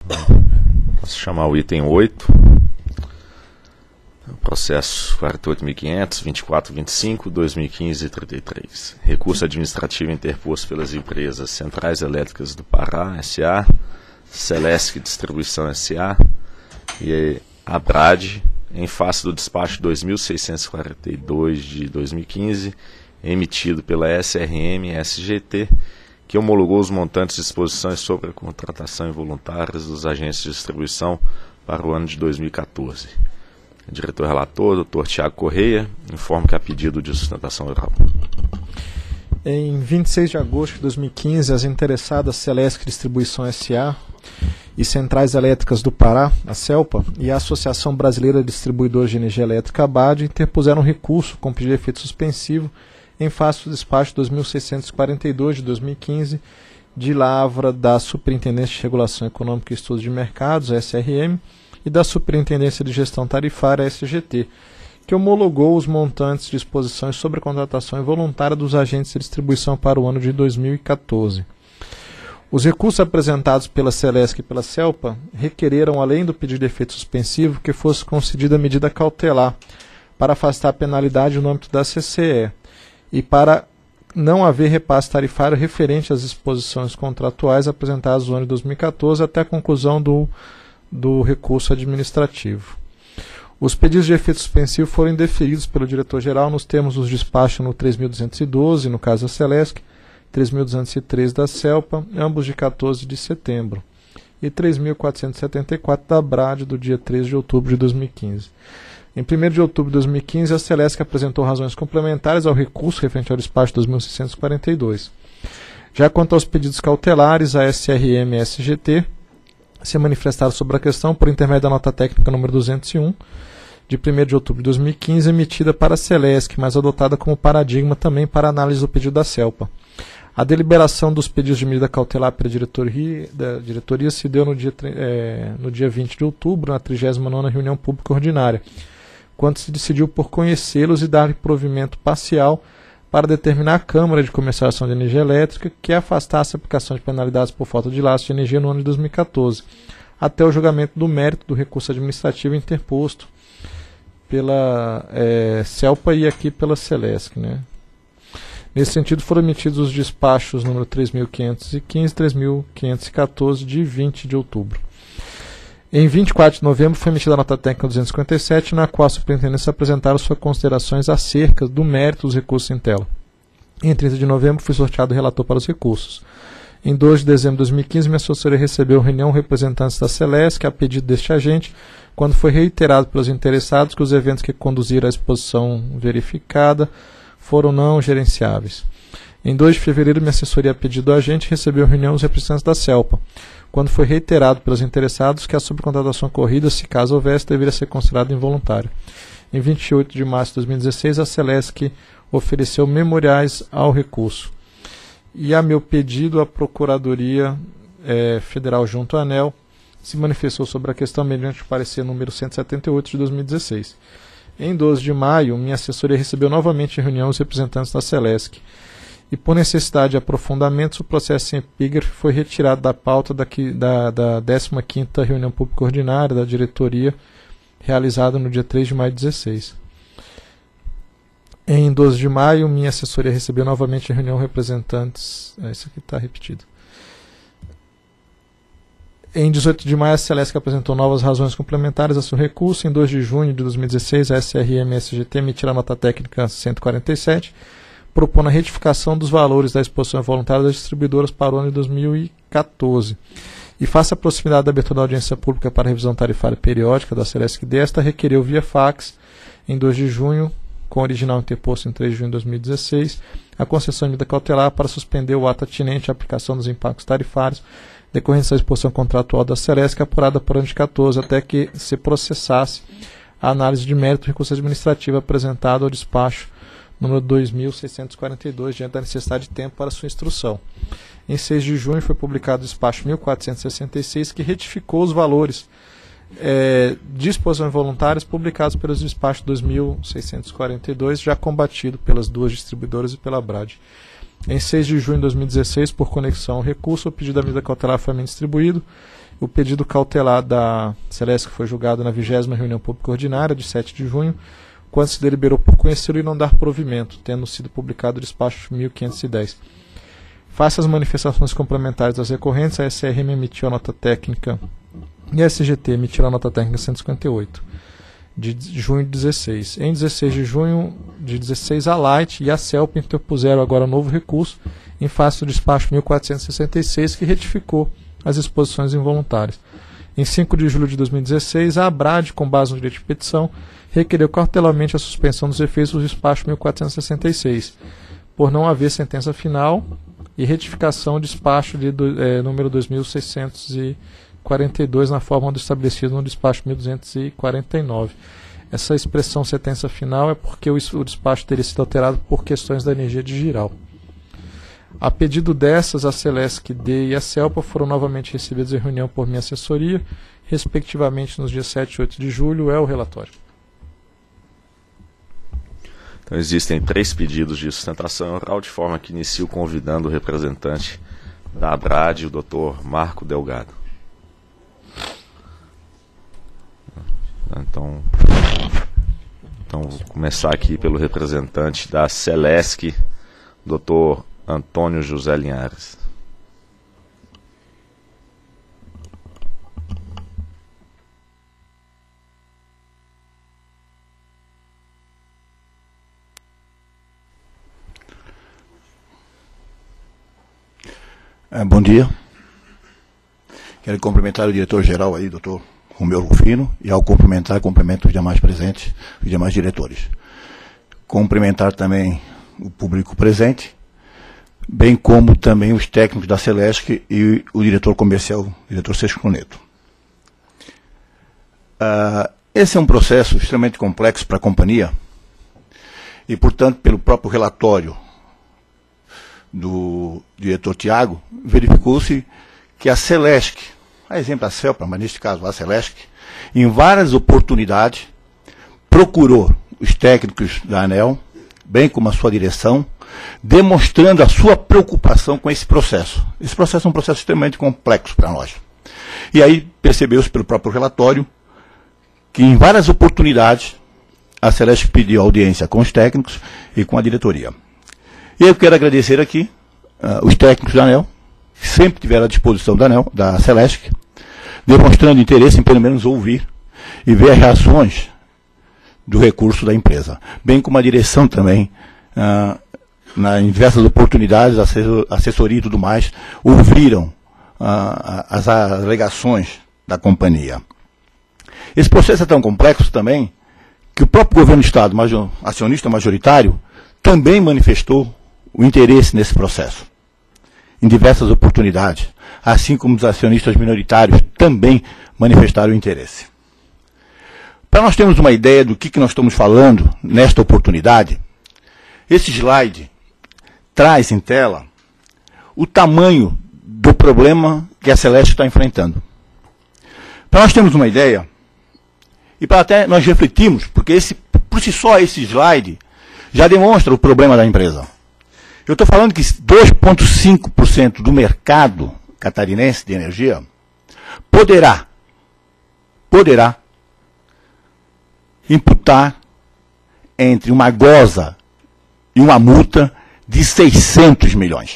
Posso chamar o item 8. Processo 48.500, 2425, 2015 e 33. Recurso administrativo interposto pelas empresas Centrais Elétricas do Pará, S.A., Celesc Distribuição, S.A. e a Brade, em face do despacho 2642 de 2015, emitido pela SRM-SGT, que homologou os montantes de disposições sobre a contratação involuntárias dos agentes de distribuição para o ano de 2014. Diretor-relator, Dr. Tiago Correia, informa que há pedido de sustentação oral. Em 26 de agosto de 2015, as interessadas Celesc Distribuição S.A. e Centrais Elétricas do Pará, a CELPA, e a Associação Brasileira de Distribuidores de Energia Elétrica, ABAD, interpuseram recurso com pedido de efeito suspensivo em face do despacho 2642 de 2015, de lavra da Superintendência de Regulação Econômica e Estudos de Mercados, a SRM, e da Superintendência de Gestão Tarifária, a SGT, que homologou os montantes de disposições sobre a contratação involuntária dos agentes de distribuição para o ano de 2014. Os recursos apresentados pela Celesc e pela CELPA requereram, além do pedido de efeito suspensivo, que fosse concedida medida cautelar para afastar a penalidade no âmbito da CCE e para não haver repasse tarifário referente às disposições contratuais apresentadas no ano de 2014 até a conclusão do recurso administrativo. Os pedidos de efeito suspensivo foram indeferidos pelo diretor-geral nos termos dos despachos no 3.212, no caso da Celesc, 3.203 da CELPA, ambos de 14 de setembro, e 3.474 da Brade, do dia 13 de outubro de 2015. Em 1º de outubro de 2015, a Celesc apresentou razões complementares ao recurso referente ao despacho 2.642. Já quanto aos pedidos cautelares, a SRM e a SGT se manifestaram sobre a questão por intermédio da nota técnica número 201, de 1º de outubro de 2015, emitida para a Celesc, mas adotada como paradigma também para análise do pedido da CELPA. A deliberação dos pedidos de medida cautelar pela diretoria se deu no dia 20 de outubro, na 39ª reunião pública ordinária, quando se decidiu por conhecê-los e dar provimento parcial para determinar a Câmara de Comercialização de Energia Elétrica que afastasse a aplicação de penalidades por falta de lastro de energia no ano de 2014, até o julgamento do mérito do recurso administrativo interposto pela CELPA e aqui pela Celesc, né? Nesse sentido, foram emitidos os despachos número 3.515 e 3.514 de 20 de outubro. Em 24 de novembro foi emitida a nota técnica 257, na qual a superintendência apresentaram suas considerações acerca do mérito dos recursos em tela. Em 30 de novembro foi sorteado o relator para os recursos. Em 2 de dezembro de 2015, minha assessoria recebeu reunião representantes da Celesc a pedido deste agente, quando foi reiterado pelos interessados que os eventos que conduziram à exposição verificada foram não gerenciáveis. Em 2 de fevereiro, minha assessoria a pedido do agente recebeu reunião dos representantes da CELPA, quando foi reiterado pelos interessados que a subcontratação ocorrida, se caso houvesse, deveria ser considerada involuntária. Em 28 de março de 2016, a Celesc ofereceu memoriais ao recurso. E a meu pedido, a Procuradoria Federal junto à ANEEL se manifestou sobre a questão mediante o parecer número 178 de 2016. Em 12 de maio, minha assessoria recebeu novamente em reunião os representantes da Celesc. E por necessidade de aprofundamentos, o processo sem epígrafe foi retirado da pauta da 15ª reunião pública ordinária da diretoria, realizada no dia 3 de maio de 2016. Em 12 de maio, minha assessoria recebeu novamente em reunião representantes... Isso aqui está repetido. Em 18 de maio, a Celesc apresentou novas razões complementares a seu recurso. Em 2 de junho de 2016, a SRM-SGT emitiu a nota técnica 147, propondo a retificação dos valores da exposição voluntária das distribuidoras para o ano de 2014. E face à proximidade da abertura da audiência pública para a revisão tarifária periódica da Celesc desta, requereu via fax, em 2 de junho, com original interposto em 3 de junho de 2016, a concessão de medida cautelar para suspender o ato atinente à aplicação dos impactos tarifários decorrentes da exposição contratual da Celesc apurada por ano de 14, até que se processasse a análise de mérito do recurso administrativo apresentado ao despacho número 2.642, diante da necessidade de tempo para sua instrução. Em 6 de junho foi publicado o despacho 1466, que retificou os valores de exposições voluntárias publicados pelos despachos 2.642, já combatido pelas duas distribuidoras e pela Brade. Em 6 de junho de 2016, por conexão ao recurso, o pedido da medida cautelar foi distribuído O pedido cautelar da Celesc foi julgado na 20ª reunião pública ordinária, de 7 de junho, quando se deliberou por conhecer e não dar provimento, tendo sido publicado o despacho 1510. Face às manifestações complementares das recorrentes, a SRM emitiu a nota técnica e a SGT emitiu a nota técnica 158, de junho de 16. Em 16 de junho de 16, a Light e a CELP interpuseram agora novo recurso em face do despacho 1466, que retificou as exposições involuntárias. Em 5 de julho de 2016, a ABRAD, com base no direito de petição, requereu cautelarmente a suspensão dos efeitos do despacho 1466, por não haver sentença final, e retificação do despacho número 2642 na forma do estabelecido no despacho 1249. Essa expressão sentença final é porque o despacho teria sido alterado por questões da energia digital. A pedido dessas, a Celesc D e a CELPA foram novamente recebidas em reunião por minha assessoria, respectivamente nos dias 7 e 8 de julho. É o relatório. Então, existem 3 pedidos de sustentação oral, de forma que inicio convidando o representante da ABRAD, o Dr. Marco Delgado. Então, vou começar aqui pelo representante da Celesc, Dr. Antônio José Linhares. Bom dia. Quero cumprimentar o diretor-geral aí, Dr. Romeu Rufino, e ao cumprimento os demais presentes, os demais diretores. Cumprimentar também o público presente, bem como também os técnicos da Celesc e o diretor comercial, o diretor Sesco Neto. Esse é um processo extremamente complexo para a companhia e, portanto, pelo próprio relatório do diretor Tiago, verificou-se que a Celesc, a exemplo da CELPA, mas neste caso a Celesc, em várias oportunidades, procurou os técnicos da ANEEL, bem como a sua direção, demonstrando a sua preocupação com esse processo. Esse processo é um processo extremamente complexo para nós. E aí percebeu-se pelo próprio relatório que em várias oportunidades a Celesc pediu audiência com os técnicos e com a diretoria. E eu quero agradecer aqui os técnicos da ANEEL, que sempre tiveram à disposição da Celesc, demonstrando interesse em pelo menos ouvir e ver as reações do recurso da empresa, bem como a direção também, em diversas oportunidades, a assessoria e tudo mais, ouviram as alegações da companhia. Esse processo é tão complexo também, que o próprio governo do Estado, acionista majoritário, também manifestou o interesse nesse processo, em diversas oportunidades, assim como os acionistas minoritários também manifestaram o interesse. Para nós termos uma ideia do que nós estamos falando nesta oportunidade, esse slide traz em tela o tamanho do problema que a Celesc está enfrentando. Para nós termos uma ideia, e para até nós refletirmos, porque por si só esse slide já demonstra o problema da empresa. Eu estou falando que 2,5% do mercado catarinense de energia poderá imputar entre uma goza e uma multa de 600 milhões.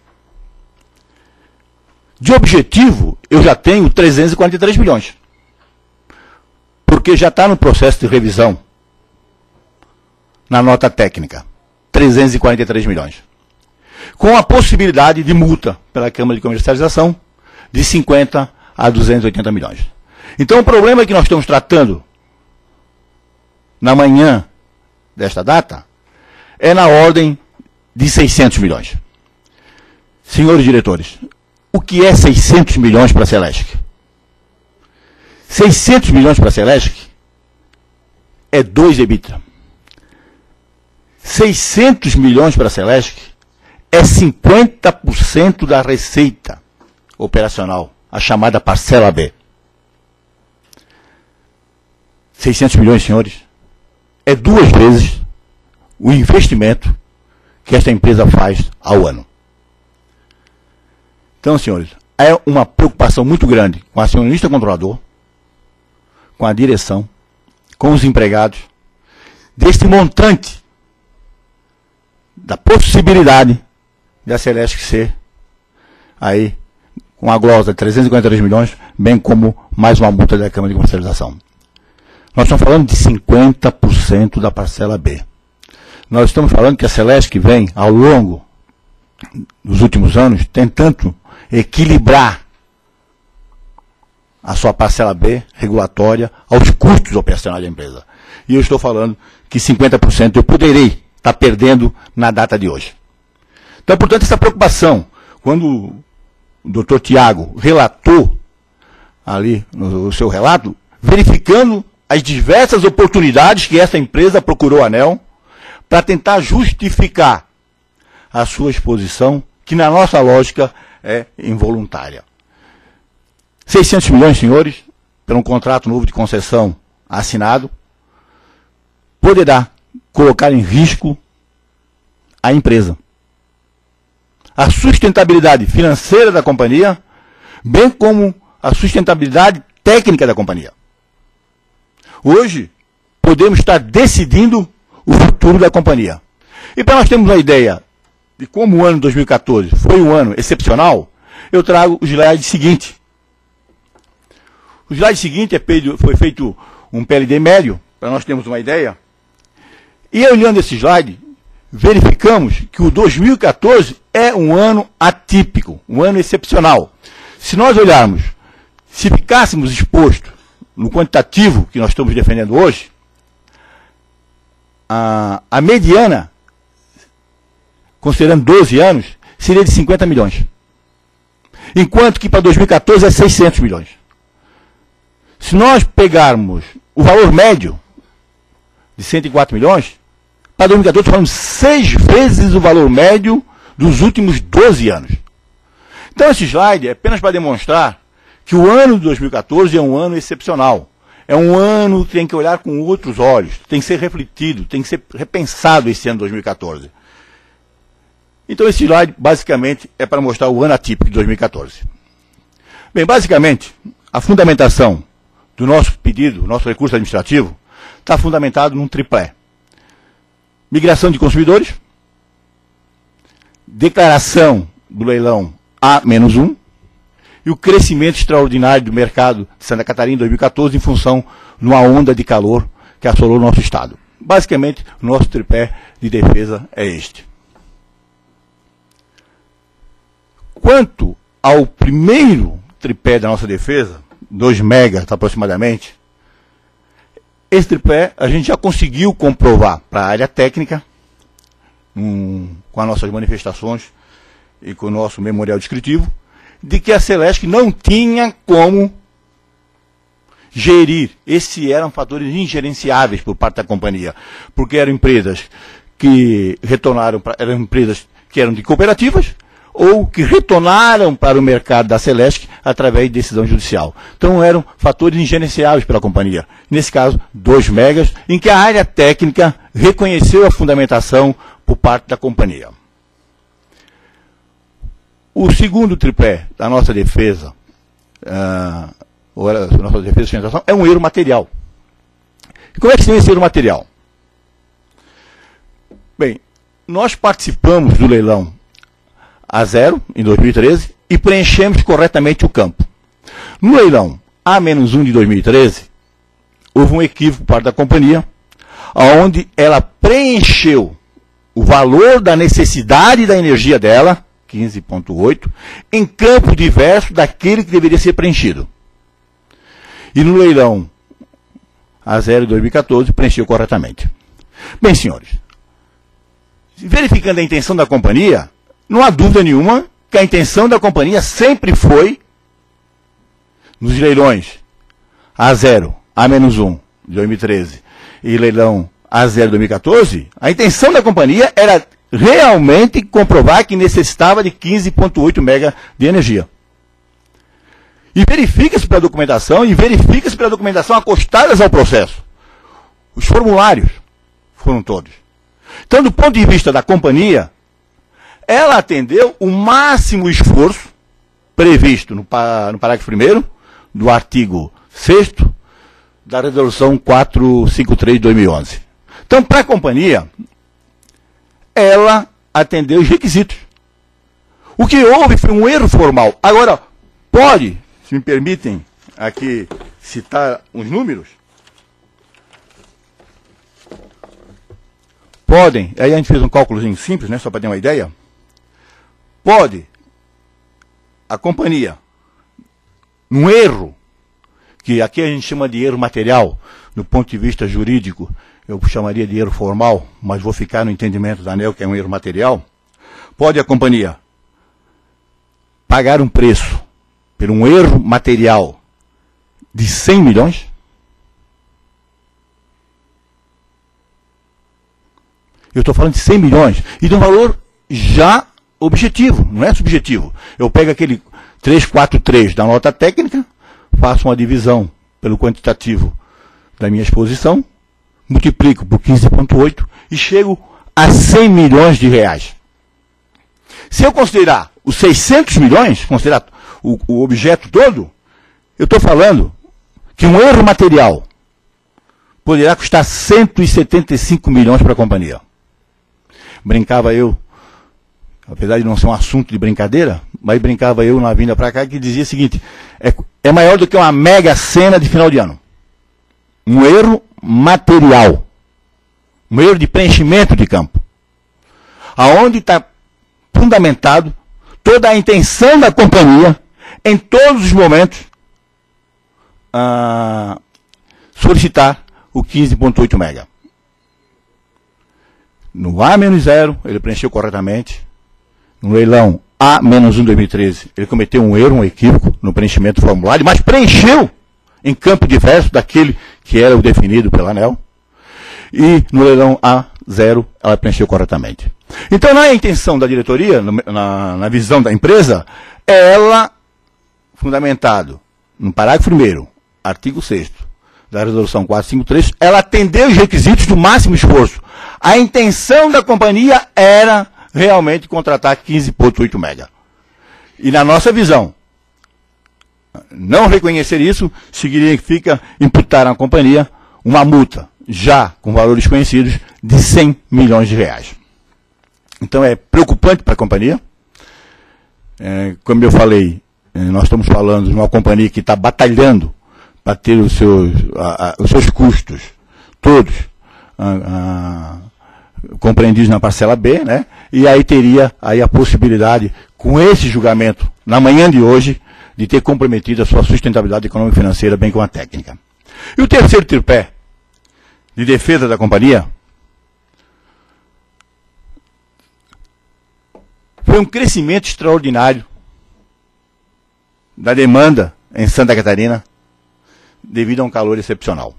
De objetivo, eu já tenho 343 milhões. Porque já está no processo de revisão, na nota técnica, 343 milhões. Com a possibilidade de multa pela Câmara de Comercialização de 50 a 280 milhões. Então o problema que nós estamos tratando na manhã desta data é na ordem de 600 milhões. Senhores diretores, o que é 600 milhões para a Celesc? 600 milhões para a Celesc é 2 EBITDA. 600 milhões para a Celesc é 50% da receita operacional, a chamada parcela B. 600 milhões, senhores, é 2 vezes o investimento que esta empresa faz ao ano. Então, senhores, é uma preocupação muito grande com o acionista controlador, com a direção, com os empregados, deste montante da possibilidade de a Celesc ser aí com a glosa de 343 milhões, bem como mais uma multa da Câmara de Comercialização. Nós estamos falando de 50% da parcela B. Nós estamos falando que a Celesc vem, ao longo dos últimos anos, tentando equilibrar a sua parcela B regulatória aos custos operacionais da empresa. E eu estou falando que 50% eu poderei estar perdendo na data de hoje. Então, portanto, essa preocupação, quando o Dr. Tiago relatou ali no seu relato, verificando as diversas oportunidades que essa empresa procurou a ANEEL para tentar justificar a sua exposição, que na nossa lógica é involuntária. 600 milhões, senhores, por um contrato novo de concessão assinado, poderá colocar em risco a empresa, a sustentabilidade financeira da companhia, bem como a sustentabilidade técnica da companhia. Hoje, podemos estar decidindo o futuro da companhia. E para nós termos uma ideia de como o ano 2014 foi um ano excepcional, eu trago o slide seguinte. O slide seguinte foi feito um PLD médio, para nós termos uma ideia. E olhando esse slide, verificamos que o 2014 é um ano atípico, um ano excepcional. Se nós olharmos, se ficássemos expostos no quantitativo que nós estamos defendendo hoje, a mediana, considerando 12 anos, seria de 50 milhões. Enquanto que para 2014 é 600 milhões. Se nós pegarmos o valor médio de 104 milhões, para 2014 falamos 6 vezes o valor médio dos últimos 12 anos. Então esse slide é apenas para demonstrar que o ano de 2014 é um ano excepcional. É um ano que tem que olhar com outros olhos, tem que ser refletido, tem que ser repensado esse ano de 2014. Então esse slide basicamente é para mostrar o ano atípico de 2014. Bem, basicamente, a fundamentação do nosso pedido, nosso recurso administrativo, está fundamentado num tripé. Migração de consumidores, declaração do leilão A-1 e o crescimento extraordinário do mercado de Santa Catarina em 2014 em função de uma onda de calor que assolou o nosso estado. Basicamente, o nosso tripé de defesa é este. Quanto ao primeiro tripé da nossa defesa, 2 megas aproximadamente, esse tripé a gente já conseguiu comprovar para a área técnica, com as nossas manifestações e com o nosso memorial descritivo, de que a Celesc não tinha como gerir. Esses eram fatores ingerenciáveis por parte da companhia, porque eram empresas que retornaram, eram empresas que eram de cooperativas, ou que retornaram para o mercado da Celesc através de decisão judicial. Então eram fatores ingerenciáveis pela companhia. Nesse caso, 2 megas, em que a área técnica reconheceu a fundamentação por parte da companhia. O segundo tripé da nossa defesa, nossa defesa de sustentação, é um erro material. E como é que se tem esse erro material? Bem, nós participamos do leilão A0 em 2013 e preenchemos corretamente o campo. No leilão A-1 de 2013, houve um equívoco por parte da companhia, onde ela preencheu o valor da necessidade da energia dela, 15,8, em campo diverso daquele que deveria ser preenchido. E no leilão A0 de 2014, preencheu corretamente. Bem, senhores, verificando a intenção da companhia, não há dúvida nenhuma que a intenção da companhia sempre foi, nos leilões A0, A-1 de 2013 e leilão A0 de 2014, a intenção da companhia era realmente comprovar que necessitava de 15,8 mega de energia. E verifica-se pela documentação, acostadas ao processo. Os formulários foram todos. Então, do ponto de vista da companhia, ela atendeu o máximo esforço previsto no parágrafo 1º do artigo 6º da Resolução 453 de 2011. Então, para a companhia, ela atendeu os requisitos. O que houve foi um erro formal. Agora, pode, se me permitem aqui citar uns números, podem, aí a gente fez um cálculozinho simples, né, só para ter uma ideia, pode a companhia, num erro, que aqui a gente chama de erro material, do ponto de vista jurídico, eu chamaria de erro formal, mas vou ficar no entendimento da ANEEL, que é um erro material, pode a companhia pagar um preço por um erro material de 100 milhões? Eu estou falando de 100 milhões, e de um valor já objetivo, não é subjetivo. Eu pego aquele 343 da nota técnica, faço uma divisão pelo quantitativo da minha exposição, multiplico por 15,8 e chego a 100 milhões de reais. Se eu considerar os 600 milhões, considerar o objeto todo, eu estou falando que um erro material poderá custar 175 milhões para a companhia. Brincava eu, apesar de não ser um assunto de brincadeira, mas brincava eu na vinda para cá, que dizia o seguinte, é maior do que uma mega sena de final de ano. Um erro material. Um erro de preenchimento de campo. Aonde está fundamentado toda a intenção da companhia, em todos os momentos, solicitar o 15,8 mega. No A-0, ele preencheu corretamente. No leilão A-1 2013, ele cometeu um erro, um equívoco no preenchimento do formulário, mas preencheu em campo diverso daquele que era o definido pela ANEEL. E no leilão A0, ela preencheu corretamente. Então, na intenção da diretoria, na visão da empresa, ela, fundamentado no parágrafo 1º, artigo 6º, da Resolução 453, ela atendeu os requisitos do máximo esforço. A intenção da companhia era realmente contratar 15,8 mega. E na nossa visão, não reconhecer isso significa imputar à companhia uma multa, já com valores conhecidos, de 100 milhões de reais. Então é preocupante para a companhia. Como eu falei, nós estamos falando de uma companhia que está batalhando para ter os seus custos todos compreendidos na parcela B, né? E aí teria aí a possibilidade, com esse julgamento, na manhã de hoje, de ter comprometido a sua sustentabilidade econômica e financeira, bem como a técnica. E o terceiro tripé de defesa da companhia foi um crescimento extraordinário da demanda em Santa Catarina devido a um calor excepcional.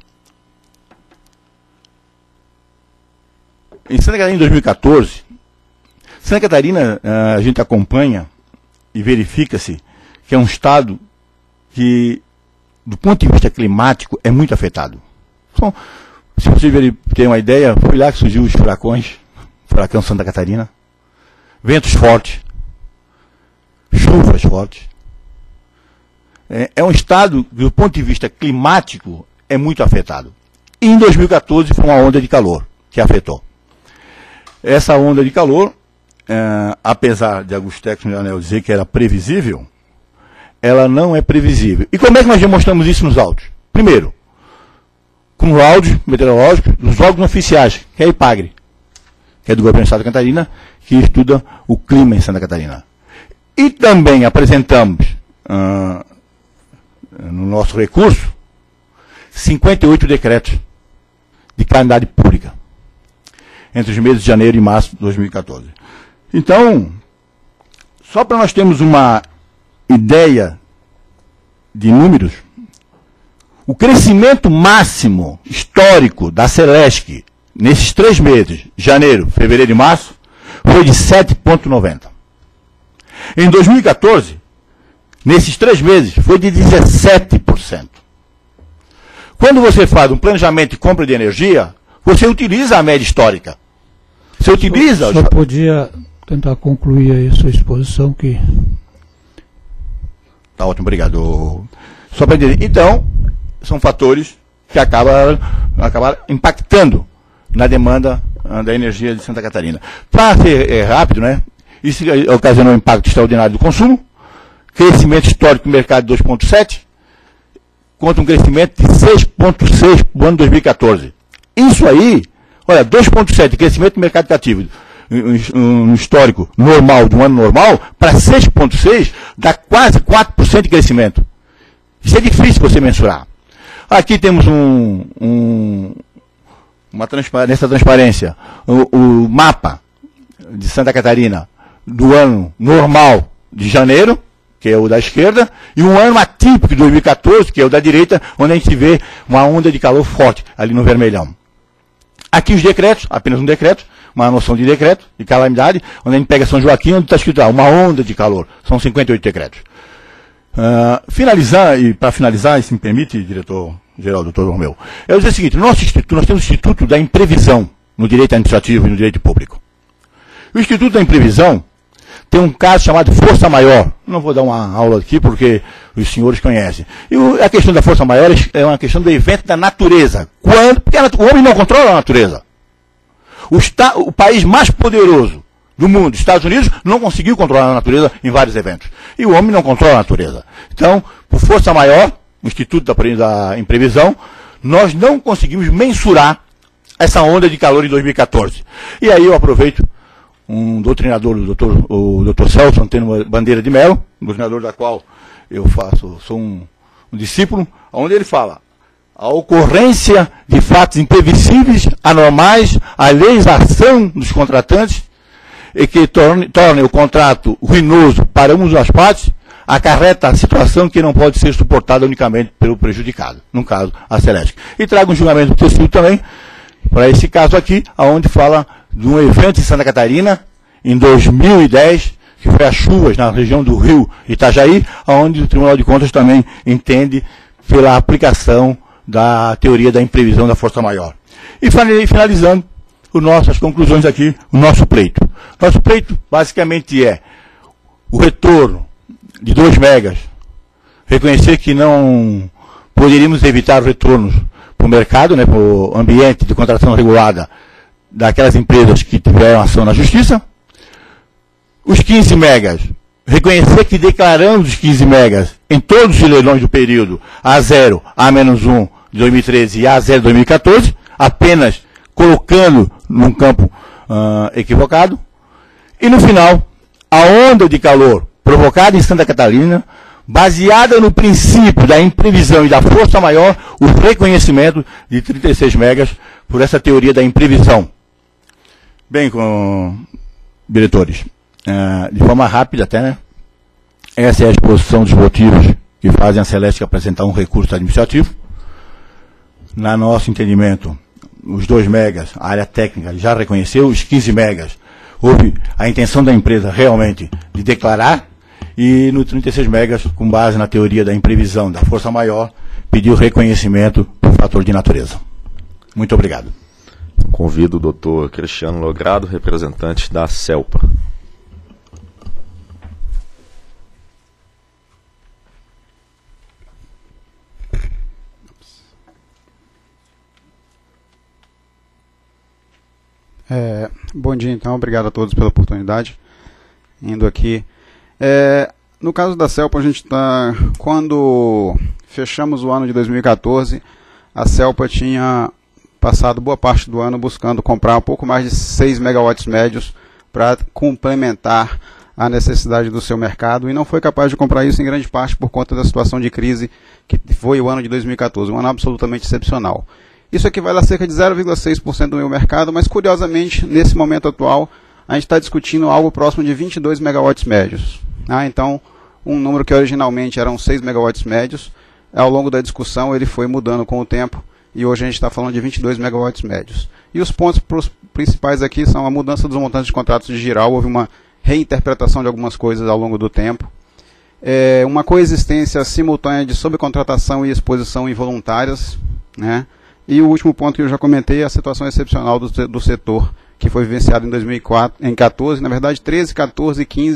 Em Santa Catarina, em 2014, Santa Catarina, a gente acompanha e verifica-se que é um estado que, do ponto de vista climático, é muito afetado. Então, se você ter uma ideia, foi lá que surgiu os furacões, furacão Santa Catarina, ventos fortes, chuvas fortes. É um estado que, do ponto de vista climático, é muito afetado. E em 2014 foi uma onda de calor que afetou. Essa onda de calor, apesar de alguns técnicos da ANEEL dizer que era previsível, ela não é previsível. E como é que nós demonstramos isso nos áudios? Primeiro, com os áudios meteorológicos dos órgãos oficiais, que é a IPAGRE, que é do governo do estado de Santa Catarina, que estuda o clima em Santa Catarina. E também apresentamos, no nosso recurso, 58 decretos de calamidade pública, entre os meses de janeiro e março de 2014. Então, só para nós termos uma ideia de números, o crescimento máximo histórico da Celesc nesses 3 meses, janeiro, fevereiro e março, foi de 7,90. Em 2014, nesses 3 meses, foi de 17%. Quando você faz um planejamento de compra de energia, você utiliza a média histórica. Você utiliza... Só podia tentar concluir aí a sua exposição, que Tá ótimo, obrigado. Só para dizer, então, são fatores que acabaram impactando na demanda da energia de Santa Catarina. Para ser rápido, né? Isso ocasionou um impacto extraordinário do consumo, crescimento histórico do mercado de 2,7, contra um crescimento de 6,6 no ano 2014. Isso aí, olha, 2,7 de crescimento do mercado cativo, um histórico normal, de um ano normal, para 6,6 dá quase 4% de crescimento. Isso é difícil você mensurar. Aqui temos nessa transparência, o mapa de Santa Catarina do ano normal de janeiro, que é o da esquerda, e um ano atípico de 2014, que é o da direita, onde a gente vê uma onda de calor forte, ali no vermelhão. Aqui os decretos, apenas um decreto, uma noção de decreto, de calamidade, onde a gente pega São Joaquim, onde está escrito uma onda de calor. São 58 decretos. Para finalizar, e se me permite, diretor-geral, doutor Romeu, eu vou dizer o seguinte, nós temos o Instituto da Imprevisão no direito administrativo e no direito público. O Instituto da Imprevisão tem um caso chamado força maior. Não vou dar uma aula aqui porque os senhores conhecem. E a questão da força maior é uma questão do evento da natureza. Porque o homem não controla a natureza. O país mais poderoso do mundo, Estados Unidos, não conseguiu controlar a natureza em vários eventos. E o homem não controla a natureza. Então, por força maior, o Instituto da Imprevisão, nós não conseguimos mensurar essa onda de calor em 2014. E aí eu aproveito um doutrinador, o Dr. Celso Antônio Bandeira de Mello, um doutrinador da qual eu sou um discípulo, onde ele fala: a ocorrência de fatos imprevisíveis, anormais, alheios à ação dos contratantes, e que tornem o contrato ruinoso para uma das partes, acarreta a situação que não pode ser suportada unicamente pelo prejudicado, no caso, a Celesc. E trago um julgamento do tecido também, para esse caso aqui, onde fala de um evento em Santa Catarina, em 2010, que foi as chuvas na região do Rio Itajaí, onde o Tribunal de Contas também entende pela aplicação da teoria da imprevisão da força maior. E finalizando, as conclusões aqui, o nosso pleito. Nosso pleito, basicamente, é o retorno de 2 megas, reconhecer que não poderíamos evitar retornos para o mercado, para o ambiente de contratação regulada daquelas empresas que tiveram ação na justiça. Os 15 megas, reconhecer que declaramos os 15 megas em todos os leilões do período A0, A-1 de 2013 e A0 de 2014, apenas colocando num campo equivocado. E no final, a onda de calor provocada em Santa Catarina, baseada no princípio da imprevisão e da força maior, o reconhecimento de 36 megas por essa teoria da imprevisão. Bem, diretores, de forma rápida até, né? Essa é a exposição dos motivos que fazem a Celesc apresentar um recurso administrativo. Na nosso entendimento, os 2 megas, a área técnica já reconheceu, os 15 megas, houve a intenção da empresa realmente de declarar, e no 36 megas, com base na teoria da imprevisão da força maior, pediu reconhecimento por fator de natureza. Muito obrigado. Convido o doutor Cristiano Logrado, representante da CELPA. Bom dia, então. Obrigado a todos pela oportunidade. Indo aqui. No caso da CELPA, a gente está... Quando fechamos o ano de 2014, a CELPA tinha passado boa parte do ano buscando comprar um pouco mais de 6 megawatts médios para complementar a necessidade do seu mercado, e não foi capaz de comprar isso em grande parte por conta da situação de crise que foi o ano de 2014, um ano absolutamente excepcional. Isso equivale a cerca de 0,6% do meu mercado, mas curiosamente, nesse momento atual, a gente está discutindo algo próximo de 22 megawatts médios. Então, um número que originalmente eram 6 megawatts médios, ao longo da discussão ele foi mudando com o tempo, e hoje a gente está falando de 22 megawatts médios. E os pontos principais aqui são a mudança dos montantes de contratos de giral, houve uma reinterpretação de algumas coisas ao longo do tempo, uma coexistência simultânea de sobrecontratação e exposição involuntárias, né? E o último ponto que eu já comentei é a situação excepcional do setor, que foi vivenciado em 2014, na verdade 13, 14, 15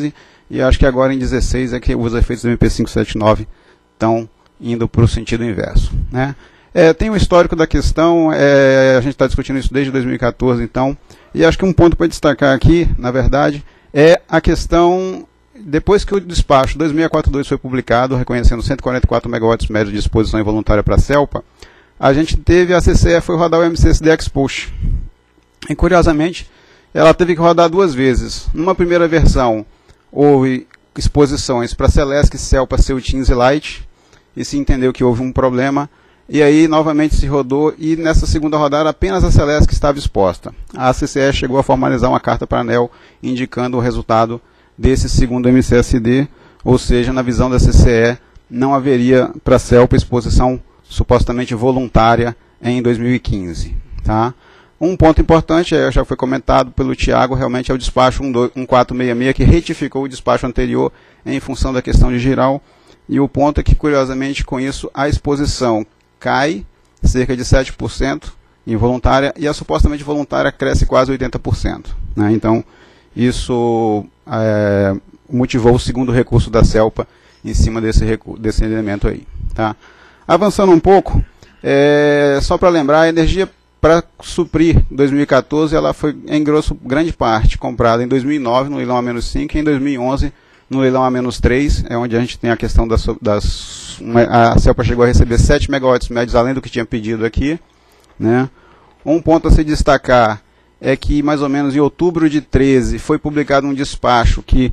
e acho que agora em 16 é que os efeitos do MP579 estão indo para o sentido inverso, né? Tem um histórico da questão, a gente está discutindo isso desde 2014, então, e acho que um ponto para destacar aqui, na verdade, é a questão, depois que o despacho 2642 foi publicado, reconhecendo 144 megawatts médios de exposição involuntária para a CELPA, a gente teve, a CCE foi rodar o MCSD Ex-Post. E, curiosamente, ela teve que rodar 2 vezes. Numa primeira versão, houve exposições para Celesc, CELPA, Ceutins e Light, e se entendeu que houve um problema, e aí novamente se rodou, e nessa segunda rodada apenas a Celesc estava exposta. A CCE chegou a formalizar uma carta para a ANEEL indicando o resultado desse segundo MCSD, ou seja, na visão da CCE, não haveria para a CELPA exposição supostamente voluntária em 2015. Tá? Um ponto importante, já foi comentado pelo Tiago, realmente é o despacho 1466, que retificou o despacho anterior em função da questão de giral, e o ponto é que, curiosamente, com isso, a exposição cai cerca de 7% involuntária, e a supostamente voluntária cresce quase 80%. Né? Então, isso motivou o segundo recurso da CELPA em cima desse elemento aí. Tá? Avançando um pouco, só para lembrar, a energia para suprir 2014, ela foi, em grosso, grande parte, comprada em 2009 no leilão A-5 e em 2011 no leilão A-3, onde a gente tem a questão a CELPA chegou a receber 7 megawatts médios, além do que tinha pedido aqui. Né? Um ponto a se destacar é que, mais ou menos em outubro de 13, foi publicado um despacho que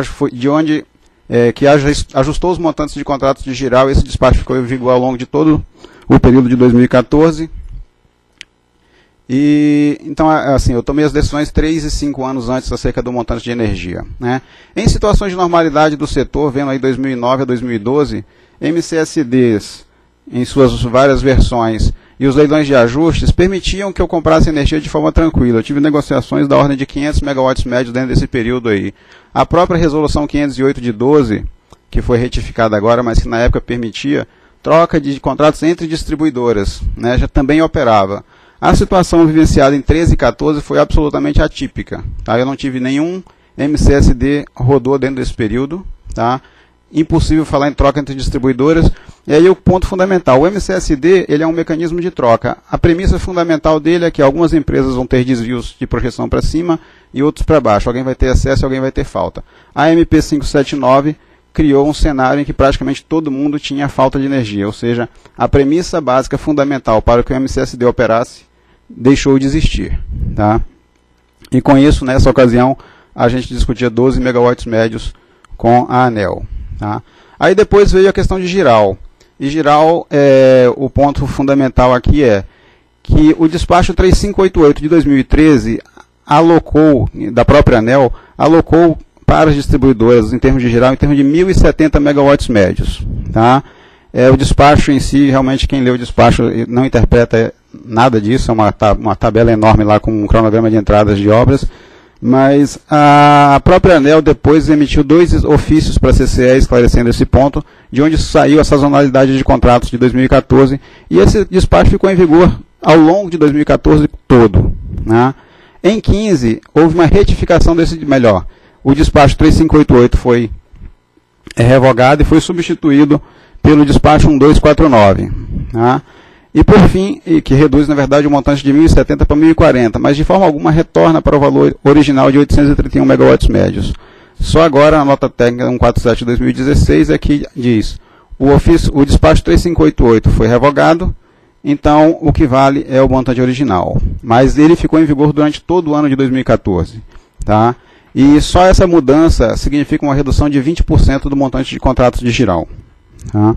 ajustou os montantes de contratos de giral. Esse despacho ficou em vigor ao longo de todo o período de 2014. E, então, assim, eu tomei as decisões 3 e 5 anos antes acerca do montante de energia. Né? Em situações de normalidade do setor, vendo aí 2009 a 2012, MCSDs, em suas várias versões, e os leilões de ajustes permitiam que eu comprasse energia de forma tranquila. Eu tive negociações da ordem de 500 megawatts médios dentro desse período aí. A própria resolução 508 de 12, que foi retificada agora, mas que na época permitia, troca de contratos entre distribuidoras, né, já também operava. A situação vivenciada em 13 e 14 foi absolutamente atípica. Tá? Eu não tive nenhum MCSD rodou dentro desse período. Tá? Impossível falar em troca entre distribuidoras. E aí o ponto fundamental, o MCSD ele é um mecanismo de troca. A premissa fundamental dele é que algumas empresas vão ter desvios de projeção para cima e outros para baixo. Alguém vai ter excesso e alguém vai ter falta. A MP579 criou um cenário em que praticamente todo mundo tinha falta de energia. Ou seja, a premissa básica fundamental para que o MCSD operasse deixou de existir. Tá? E com isso, nessa ocasião, a gente discutia 12 megawatts médios com a ANEEL. Tá? Aí depois veio a questão de giral. E giral, o ponto fundamental aqui é que o despacho 3588 de 2013 alocou, da própria ANEEL, alocou para as distribuidoras, em termos de giral, em termos de 1.070 megawatts médios. Tá? O despacho em si, realmente quem lê o despacho não interpreta nada disso, é uma tabela enorme lá com um cronograma de entradas de obras, mas a própria ANEEL depois emitiu 2 ofícios para a CCE esclarecendo esse ponto, de onde saiu a sazonalidade de contratos de 2014, e esse despacho ficou em vigor ao longo de 2014 todo. Né? Em 15, houve uma retificação o despacho 3588 foi revogado e foi substituído pelo despacho 1249. Tá? E por fim, que reduz na verdade o montante de 1.070 para 1.040, mas de forma alguma retorna para o valor original de 831 megawatts médios. Só agora a nota técnica 147 de 2016 é que diz, o despacho 3588 foi revogado, então o que vale é o montante original. Mas ele ficou em vigor durante todo o ano de 2014. Tá? E só essa mudança significa uma redução de 20% do montante de contratos de giral. Tá?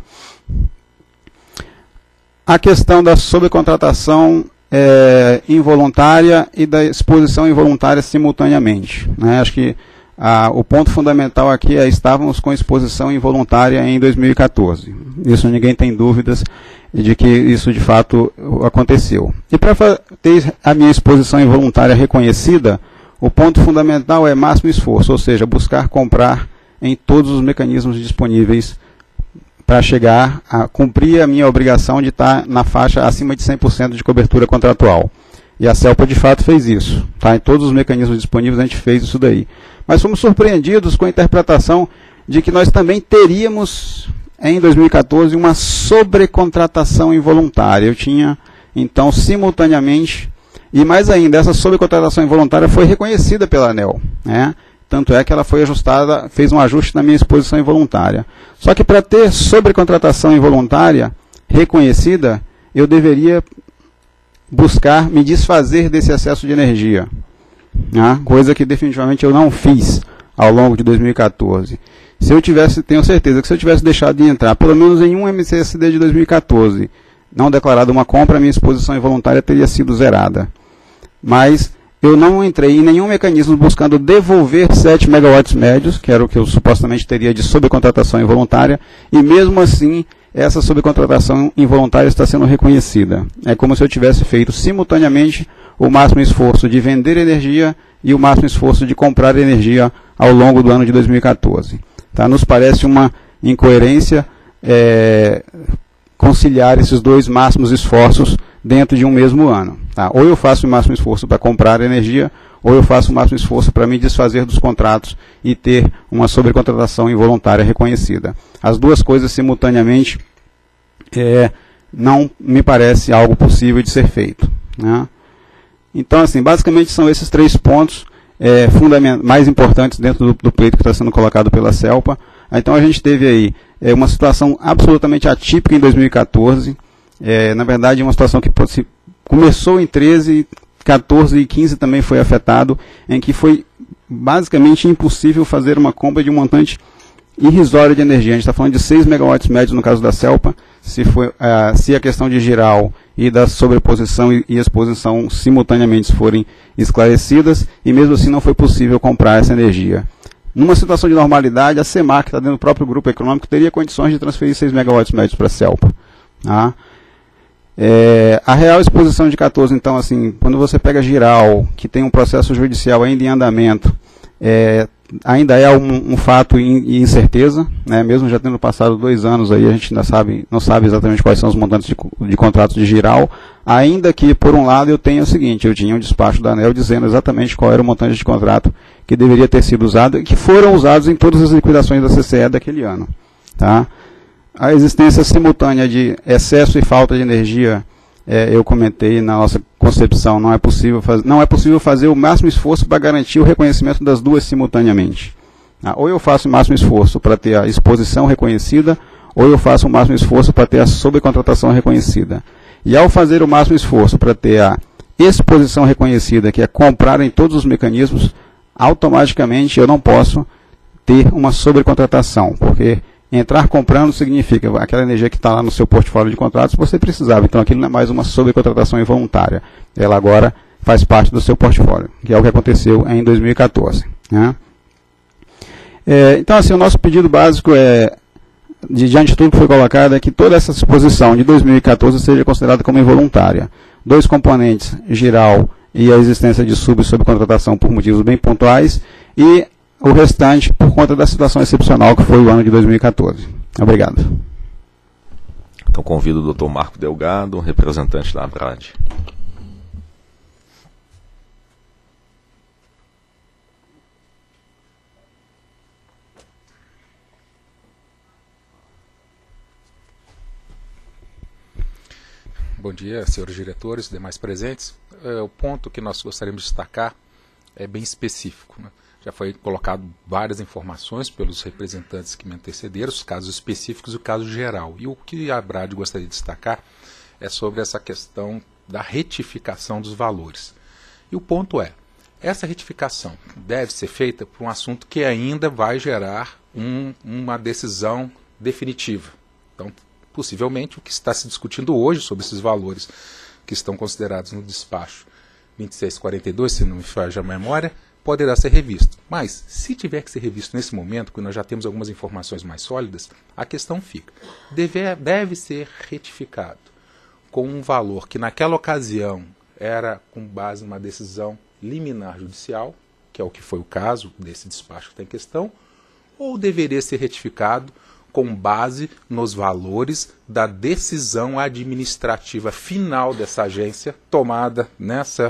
A questão da sobrecontratação involuntária e da exposição involuntária simultaneamente. Né? Acho que o ponto fundamental aqui estávamos com exposição involuntária em 2014. Isso ninguém tem dúvidas de que isso de fato aconteceu. E para ter a minha exposição involuntária reconhecida, o ponto fundamental é máximo esforço, ou seja, buscar comprar em todos os mecanismos disponíveis para chegar a cumprir a minha obrigação de estar na faixa acima de 100% de cobertura contratual. E a CELPA de fato fez isso. Tá? Em todos os mecanismos disponíveis a gente fez isso daí. mas fomos surpreendidos com a interpretação de que nós também teríamos, em 2014, uma sobrecontratação involuntária. Eu tinha, então, simultaneamente, e mais ainda, essa sobrecontratação involuntária foi reconhecida pela ANEEL, né? Tanto é que ela foi ajustada, fez um ajuste na minha exposição involuntária. Só que para ter sobrecontratação involuntária reconhecida, eu deveria buscar me desfazer desse excesso de energia, né? Coisa que definitivamente eu não fiz ao longo de 2014. Se eu tivesse, tenho certeza que se eu tivesse deixado de entrar, pelo menos em um MCSD de 2014, não declarado uma compra, a minha exposição involuntária teria sido zerada. Mas eu não entrei em nenhum mecanismo buscando devolver 7 megawatts médios, que era o que eu supostamente teria de sobrecontratação involuntária, e mesmo assim, essa sobrecontratação involuntária está sendo reconhecida. É como se eu tivesse feito simultaneamente o máximo esforço de vender energia e o máximo esforço de comprar energia ao longo do ano de 2014. Tá? Nos parece uma incoerência conciliar esses dois máximos esforços dentro de um mesmo ano. Tá? Ou eu faço o máximo esforço para comprar energia, ou eu faço o máximo esforço para me desfazer dos contratos e ter uma sobrecontratação involuntária reconhecida. As duas coisas simultaneamente não me parece algo possível de ser feito, né? Então, assim, basicamente são esses 3 pontos mais importantes dentro do pleito que está sendo colocado pela CELPA. Então a gente teve aí uma situação absolutamente atípica em 2014, na verdade uma situação que começou em 13, 14 e 15 também foi afetado, em que foi basicamente impossível fazer uma compra de um montante irrisório de energia. A gente está falando de 6 megawatts médios no caso da CELPA, se a questão de giral e da sobreposição e exposição simultaneamente forem esclarecidas, e mesmo assim não foi possível comprar essa energia. Numa situação de normalidade, a CEMAR, que está dentro do próprio grupo econômico, teria condições de transferir 6 megawatts médios para a CELPA. Tá? A real exposição de 14, então, assim, quando você pega giral, que tem um processo judicial ainda em andamento, ainda é um fato e incerteza, né? Mesmo já tendo passado 2 anos, aí a gente ainda não sabe exatamente quais são os montantes de contratos de giral, ainda que, por um lado, eu tenho o seguinte, eu tinha um despacho da ANEEL dizendo exatamente qual era o montante de contrato que deveria ter sido usado e que foram usados em todas as liquidações da CCE daquele ano. Tá? A existência simultânea de excesso e falta de energia, eu comentei na nossa concepção, não é possível fazer o máximo esforço para garantir o reconhecimento das duas simultaneamente. Ou eu faço o máximo esforço para ter a exposição reconhecida, ou eu faço o máximo esforço para ter a sobrecontratação reconhecida. E ao fazer o máximo esforço para ter a exposição reconhecida, que é comprar em todos os mecanismos, automaticamente eu não posso ter uma sobrecontratação, porque entrar comprando significa aquela energia que está lá no seu portfólio de contratos você precisava, então aquilo não é mais uma sobrecontratação involuntária, ela agora faz parte do seu portfólio, que é o que aconteceu em 2014. Né? Então, assim, o nosso pedido básico diante de tudo que foi colocado, é que toda essa exposição de 2014 seja considerada como involuntária. 2 componentes, giral e a existência de sub e sobrecontratação por motivos bem pontuais, e o restante por conta da situação excepcional que foi o ano de 2014. Obrigado. Então convido o Dr. Marco Delgado, representante da ABRAD. Bom dia, senhores diretores, demais presentes. O ponto que nós gostaríamos de destacar é bem específico, né? Já foi colocado várias informações pelos representantes que me antecederam, os casos específicos e o caso geral. E o que a ABRAD gostaria de destacar é sobre essa questão da retificação dos valores. E o ponto essa retificação deve ser feita por um assunto que ainda vai gerar uma decisão definitiva. Então, possivelmente, o que está se discutindo hoje sobre esses valores que estão considerados no despacho 2642, se não me falha a memória, poderá ser revisto. Mas, se tiver que ser revisto nesse momento, quando nós já temos algumas informações mais sólidas, a questão fica. Deve ser retificado com um valor que naquela ocasião era com base numa decisão liminar judicial, que é o que foi o caso desse despacho que está em questão, ou deveria ser retificado com base nos valores da decisão administrativa final dessa agência tomada nessa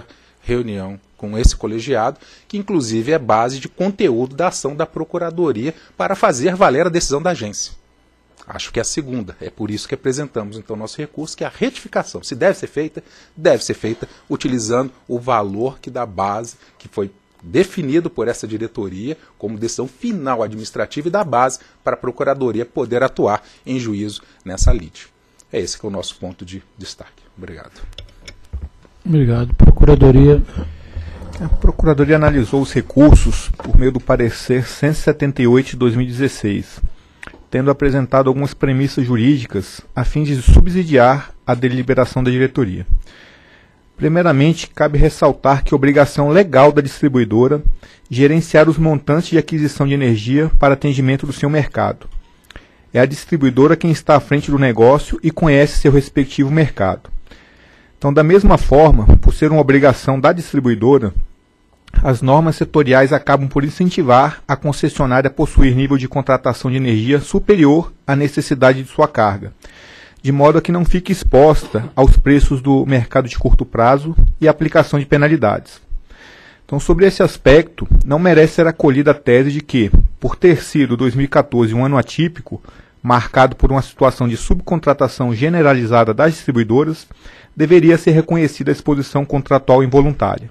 reunião com esse colegiado, que inclusive é base de conteúdo da ação da Procuradoria para fazer valer a decisão da agência. Acho que é a segunda. É por isso que apresentamos então nosso recurso, que é a retificação. Se deve ser feita utilizando o valor que da base, que foi definido por essa diretoria como decisão final administrativa e da base para a Procuradoria poder atuar em juízo nessa lide. É esse que é o nosso ponto de destaque. Obrigado. Obrigado. Procuradoria. A Procuradoria analisou os recursos por meio do parecer 178 de 2016, tendo apresentado algumas premissas jurídicas a fim de subsidiar a deliberação da diretoria. Primeiramente, cabe ressaltar que é obrigação legal da distribuidora gerenciar os montantes de aquisição de energia para atendimento do seu mercado. É a distribuidora quem está à frente do negócio e conhece seu respectivo mercado. Então, da mesma forma, por ser uma obrigação da distribuidora, as normas setoriais acabam por incentivar a concessionária a possuir nível de contratação de energia superior à necessidade de sua carga, de modo a que não fique exposta aos preços do mercado de curto prazo e aplicação de penalidades. Então, sobre esse aspecto, não merece ser acolhida a tese de que, por ter sido 2014 um ano atípico, marcado por uma situação de subcontratação generalizada das distribuidoras, deveria ser reconhecida a exposição contratual involuntária.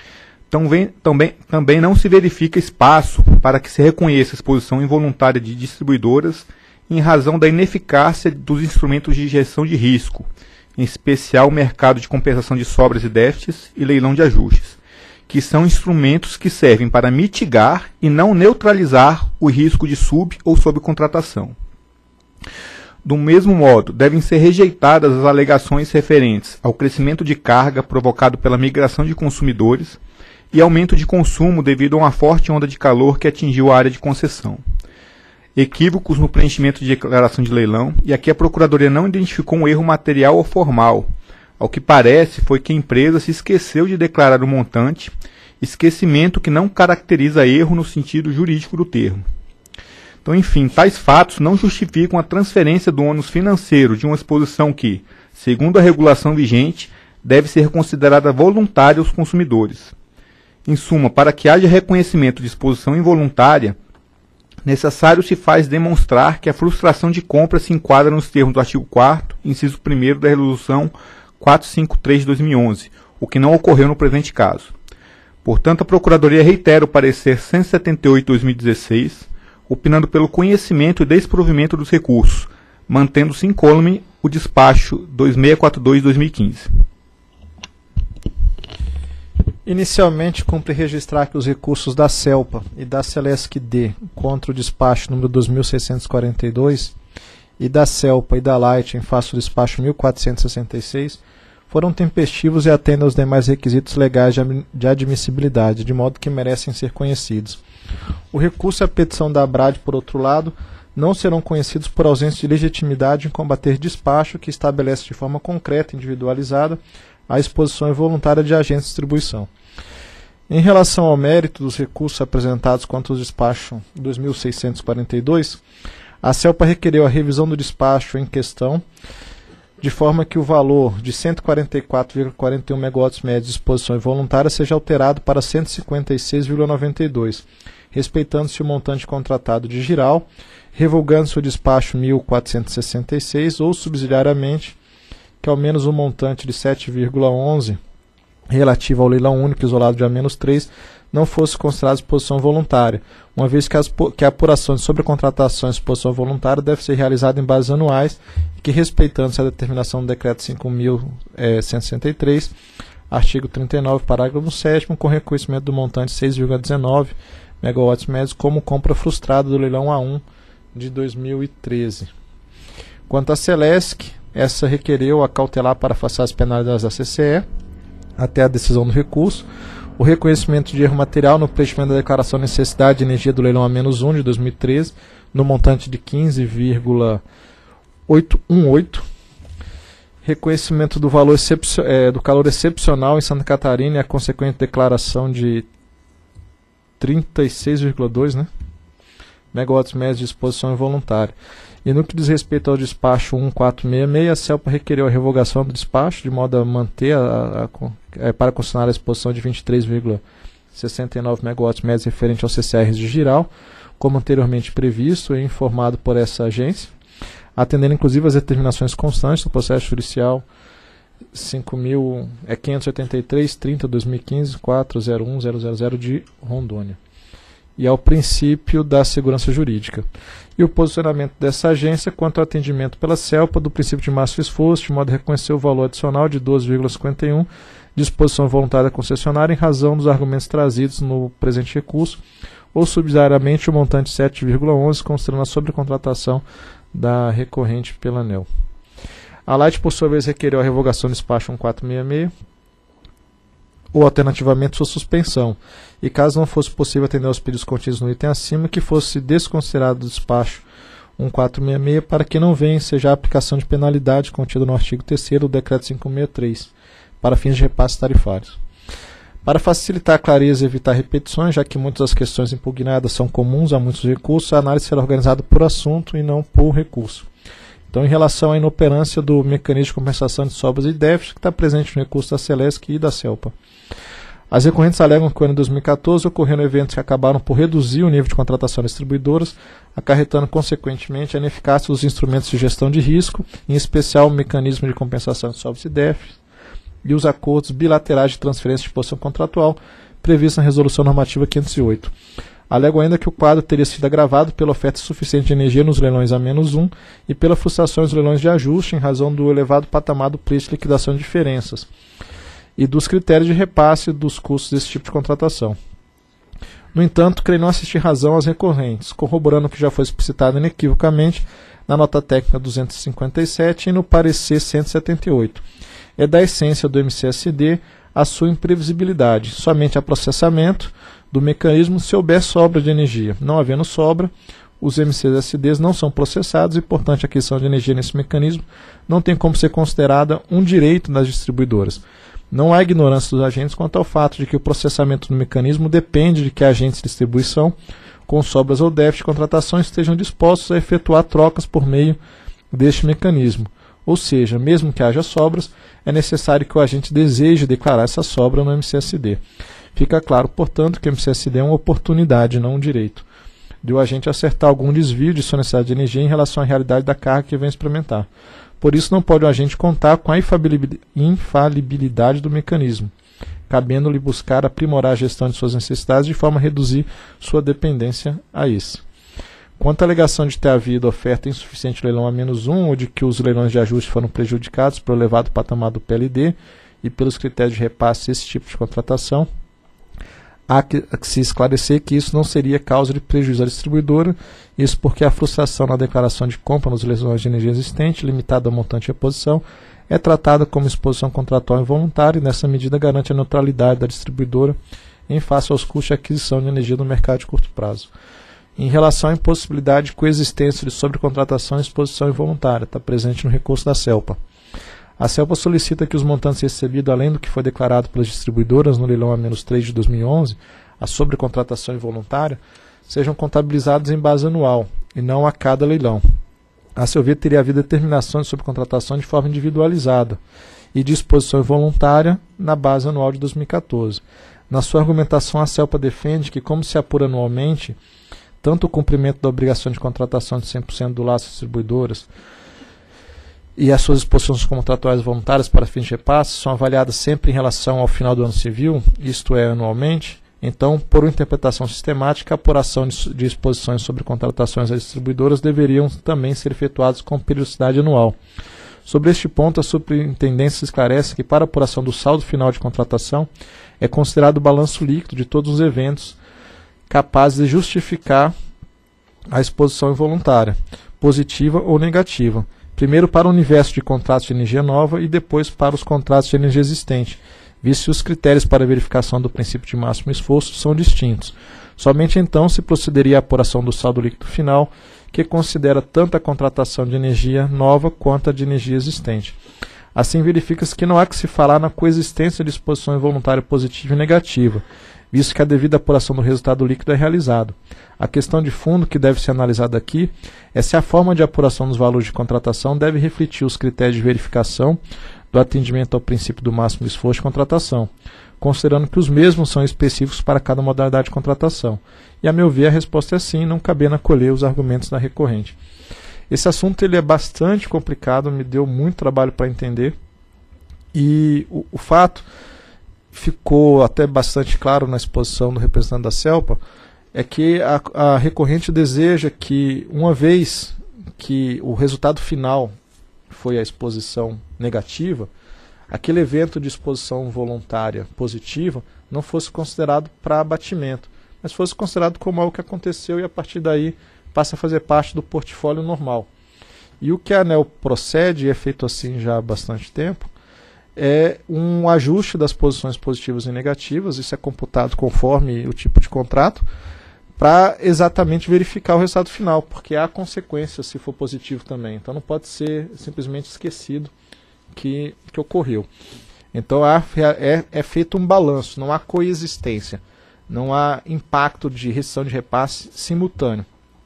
Também não se verifica espaço para que se reconheça a exposição involuntária de distribuidoras em razão da ineficácia dos instrumentos de gestão de risco, em especial o mercado de compensação de sobras e déficits e leilão de ajustes, que são instrumentos que servem para mitigar e não neutralizar o risco de sub- ou subcontratação. Do mesmo modo, devem ser rejeitadas as alegações referentes ao crescimento de carga provocado pela migração de consumidores e aumento de consumo devido a uma forte onda de calor que atingiu a área de concessão. Equívocos no preenchimento de declaração de leilão, e aqui a Procuradoria não identificou um erro material ou formal. Ao que parece, foi que a empresa se esqueceu de declarar o montante, esquecimento que não caracteriza erro no sentido jurídico do termo. Então, enfim, tais fatos não justificam a transferência do ônus financeiro de uma exposição que, segundo a regulação vigente, deve ser considerada voluntária aos consumidores. Em suma, para que haja reconhecimento de exposição involuntária, necessário se faz demonstrar que a frustração de compra se enquadra nos termos do artigo 4º, inciso 1º da Resolução 453 de 2011, o que não ocorreu no presente caso. Portanto, a Procuradoria reitera o parecer 178 de 2016, opinando pelo conhecimento e desprovimento dos recursos, mantendo-se incólume o despacho 2642 de 2015. Inicialmente, cumpre registrar que os recursos da CELPA e da Celesc-D contra o despacho número 2642 e da CELPA e da Light em face do despacho 1466 foram tempestivos e atendem aos demais requisitos legais de admissibilidade, de modo que merecem ser conhecidos. O recurso e a petição da ABRAD, por outro lado, não serão conhecidos por ausência de legitimidade em combater despacho que estabelece de forma concreta e individualizada a exposição involuntária de agentes de distribuição. Em relação ao mérito dos recursos apresentados contra o despacho 2642, a CELPA requereu a revisão do despacho em questão, de forma que o valor de 144,41 MW médios de exposição involuntária seja alterado para 156,92, respeitando-se o montante contratado de giral, revogando-se o despacho 1466 ou, subsidiariamente, que ao menos o montante de 7,11 relativo ao leilão único isolado de A-3 não fosse considerado exposição voluntária, uma vez que a apuração de sobrecontratação e exposição voluntária deve ser realizada em bases anuais e que, respeitando-se a determinação do Decreto 5.163, artigo 39, parágrafo 7º, com reconhecimento do montante 6,19 MW médios como compra frustrada do leilão A1 de 2013. Quanto à Celesc, essa requereu a cautelar para afastar as penalidades da CCE até a decisão do recurso, o reconhecimento de erro material no preenchimento da declaração de necessidade de energia do leilão A-1 de 2013, no montante de 15,818, reconhecimento do valor do calor excepcional em Santa Catarina e a consequente declaração de 36,2, megawatts médios de exposição involuntária. E no que diz respeito ao despacho 1466, a CELPA requeriu a revogação do despacho, de modo a manter para concessionar a exposição de 23,69 MW referente ao CCA Giral, como anteriormente previsto e informado por essa agência, atendendo inclusive às determinações constantes do processo judicial 5.583-30-2015-401000 de Rondônia, e ao princípio da segurança jurídica. E o posicionamento dessa agência quanto ao atendimento pela CELPA do princípio de máximo esforço, de modo a reconhecer o valor adicional de 12,51 de exposição voluntária da concessionária em razão dos argumentos trazidos no presente recurso, ou subsidiariamente o montante 7,11, considerando a sobrecontratação da recorrente pela ANEEL. A Light, por sua vez, requeriu a revogação do despacho 1466, ou alternativamente sua suspensão, e caso não fosse possível atender aos pedidos contidos no item acima, que fosse desconsiderado do despacho 1466 para que não venha ensejar a aplicação de penalidade contida no artigo 3º do Decreto 563, para fins de repasses tarifários. Para facilitar a clareza e evitar repetições, já que muitas das questões impugnadas são comuns a muitos recursos, a análise será organizada por assunto e não por recurso. Então, em relação à inoperância do mecanismo de compensação de sobras e déficits, que está presente no recurso da Celesc e da CELPA. As recorrentes alegam que no ano de 2014 ocorreram eventos que acabaram por reduzir o nível de contratação das distribuidoras, acarretando consequentemente a ineficácia dos instrumentos de gestão de risco, em especial o mecanismo de compensação de sobras e déficits, e os acordos bilaterais de transferência de posição contratual previstos na Resolução Normativa 508. Alegam ainda que o quadro teria sido agravado pela oferta insuficiente de energia nos leilões A-1 e pela frustração dos leilões de ajuste em razão do elevado patamar do preço de liquidação de diferenças e dos critérios de repasse dos custos desse tipo de contratação. No entanto, creio não assistir razão às recorrentes, corroborando o que já foi explicitado inequivocamente na nota técnica 257 e no parecer 178. É da essência do MCSD a sua imprevisibilidade, somente a processamento do mecanismo se houver sobra de energia. Não havendo sobra, os MCSDs não são processados e, portanto, a aquisição de energia nesse mecanismo não tem como ser considerada um direito das distribuidoras. Não há ignorância dos agentes quanto ao fato de que o processamento do mecanismo depende de que agentes de distribuição, com sobras ou déficit de contratação, estejam dispostos a efetuar trocas por meio deste mecanismo. Ou seja, mesmo que haja sobras, é necessário que o agente deseje declarar essa sobra no MCSD. Fica claro, portanto, que o MCSD é uma oportunidade, não um direito, de o agente acertar algum desvio de sua necessidade de energia em relação à realidade da carga que vem experimentar. Por isso, não pode o agente contar com a infalibilidade do mecanismo, cabendo-lhe buscar aprimorar a gestão de suas necessidades de forma a reduzir sua dependência a esse. Quanto à alegação de ter havido oferta insuficiente no leilão A-1 ou de que os leilões de ajuste foram prejudicados pelo elevado patamar do PLD e pelos critérios de repasse desse tipo de contratação, há que se esclarecer que isso não seria causa de prejuízo à distribuidora, isso porque a frustração na declaração de compra nos leilões de energia existente, limitada ao montante de reposição, é tratada como exposição contratual involuntária e, nessa medida, garante a neutralidade da distribuidora em face aos custos de aquisição de energia no mercado de curto prazo. Em relação à impossibilidade de coexistência de sobrecontratação e exposição involuntária, está presente no recurso da CELPA. A CELPA solicita que os montantes recebidos, além do que foi declarado pelas distribuidoras no leilão A-3 de 2011, a sobrecontratação involuntária, sejam contabilizados em base anual, e não a cada leilão. A seu ver, teria havido determinação de sobrecontratação de forma individualizada e de exposição involuntária na base anual de 2014. Na sua argumentação, a CELPA defende que, como se apura anualmente, tanto o cumprimento da obrigação de contratação de 100% do laço distribuidoras e as suas exposições contratuais voluntárias para fins de repasse são avaliadas sempre em relação ao final do ano civil, isto é, anualmente. Então, por uma interpretação sistemática, a apuração de exposições sobre contratações às distribuidoras deveriam também ser efetuadas com periodicidade anual. Sobre este ponto, a superintendência esclarece que, para a apuração do saldo final de contratação, é considerado o balanço líquido de todos os eventos capazes de justificar a exposição involuntária, positiva ou negativa. Primeiro para o universo de contratos de energia nova e depois para os contratos de energia existente, visto que os critérios para a verificação do princípio de máximo esforço são distintos. Somente então se procederia à apuração do saldo líquido final, que considera tanto a contratação de energia nova quanto a de energia existente. Assim, verifica-se que não há que se falar na coexistência de exposição involuntária positiva e negativa, visto que a devida apuração do resultado líquido é realizado. A questão de fundo que deve ser analisada aqui é se a forma de apuração dos valores de contratação deve refletir os critérios de verificação do atendimento ao princípio do máximo esforço de contratação, considerando que os mesmos são específicos para cada modalidade de contratação. E, a meu ver, a resposta é sim, não cabendo acolher os argumentos da recorrente. Esse assunto ele é bastante complicado, me deu muito trabalho para entender, e o fato ficou até bastante claro na exposição do representante da CELPA, é que a recorrente deseja que, uma vez que o resultado final foi a exposição negativa, aquele evento de exposição voluntária positiva não fosse considerado para abatimento, mas fosse considerado como algo que aconteceu e a partir daí passa a fazer parte do portfólio normal. E o que a ANEEL procede, e é feito assim já há bastante tempo, é um ajuste das posições positivas e negativas, isso é computado conforme o tipo de contrato, para exatamente verificar o resultado final, porque há consequências se for positivo também. Então não pode ser simplesmente esquecido que ocorreu. Então é feito um balanço, não há coexistência, não há impacto de rescisão de repasse simultâneo.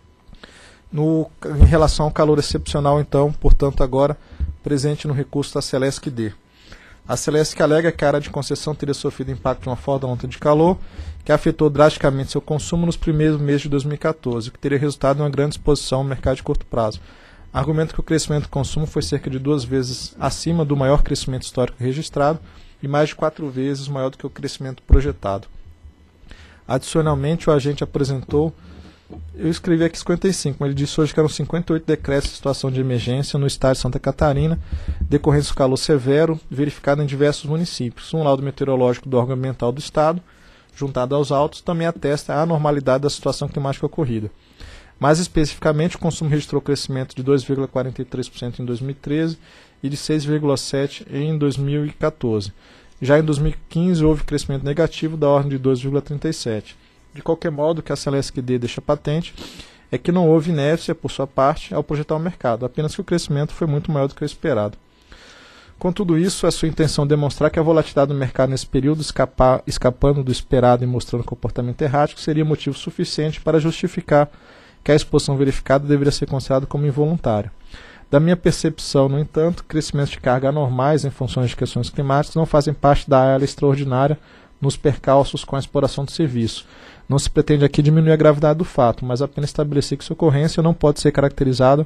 Em relação ao calor excepcional, então, portanto, agora presente no recurso da Celesc-D. A Celesc alega que a área de concessão teria sofrido impacto de uma forte onda de calor, que afetou drasticamente seu consumo nos primeiros meses de 2014, o que teria resultado em uma grande exposição ao mercado de curto prazo. Argumento que o crescimento do consumo foi cerca de 2 vezes acima do maior crescimento histórico registrado e mais de 4 vezes maior do que o crescimento projetado. Adicionalmente, o agente apresentou, eu escrevi aqui 55, mas ele disse hoje que eram 58 decretos de situação de emergência no estado de Santa Catarina, decorrência do calor severo, verificado em diversos municípios. Um laudo meteorológico do órgão ambiental do estado, juntado aos autos, também atesta a anormalidade da situação climática ocorrida. Mais especificamente, o consumo registrou crescimento de 2,43% em 2013 e de 6,7% em 2014. Já em 2015 houve crescimento negativo da ordem de 2,37%. De qualquer modo, o que a Celesc-D deixa patente é que não houve inércia, por sua parte, ao projetar o mercado, apenas que o crescimento foi muito maior do que o esperado. Com tudo isso, é sua intenção demonstrar que a volatilidade do mercado nesse período, escapando do esperado e mostrando comportamento errático, seria motivo suficiente para justificar que a exposição verificada deveria ser considerada como involuntária. Da minha percepção, no entanto, crescimentos de carga anormais em função de questões climáticas não fazem parte da área extraordinária nos percalços com a exploração do serviço. Não se pretende aqui diminuir a gravidade do fato, mas apenas estabelecer que sua ocorrência não pode ser caracterizada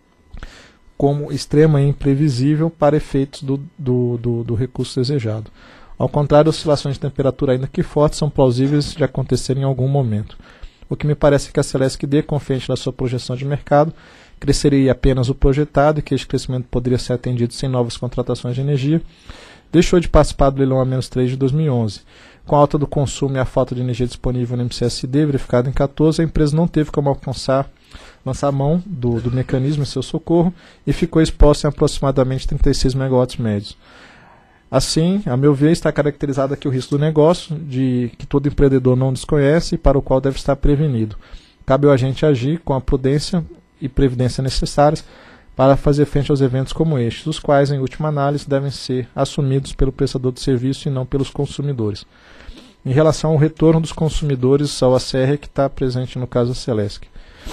como extrema e imprevisível para efeitos do recurso desejado. Ao contrário, oscilações de temperatura ainda que fortes são plausíveis de acontecerem em algum momento. O que me parece que a Celesc-D, confiante da sua projeção de mercado, cresceria apenas o projetado e que este crescimento poderia ser atendido sem novas contratações de energia, deixou de participar do leilão A-3 de 2011. Com a alta do consumo e a falta de energia disponível no MCSD, verificado em 2014, a empresa não teve como lançar mão do mecanismo em seu socorro e ficou exposta em aproximadamente 36 megawatts médios. Assim, a meu ver, está caracterizado aqui o risco do negócio, de que todo empreendedor não desconhece e para o qual deve estar prevenido. Cabe ao agente agir com a prudência e previdência necessárias para fazer frente aos eventos como estes, os quais, em última análise, devem ser assumidos pelo prestador de serviço e não pelos consumidores. Em relação ao retorno dos consumidores ao ACR, que está presente no caso da Celesc.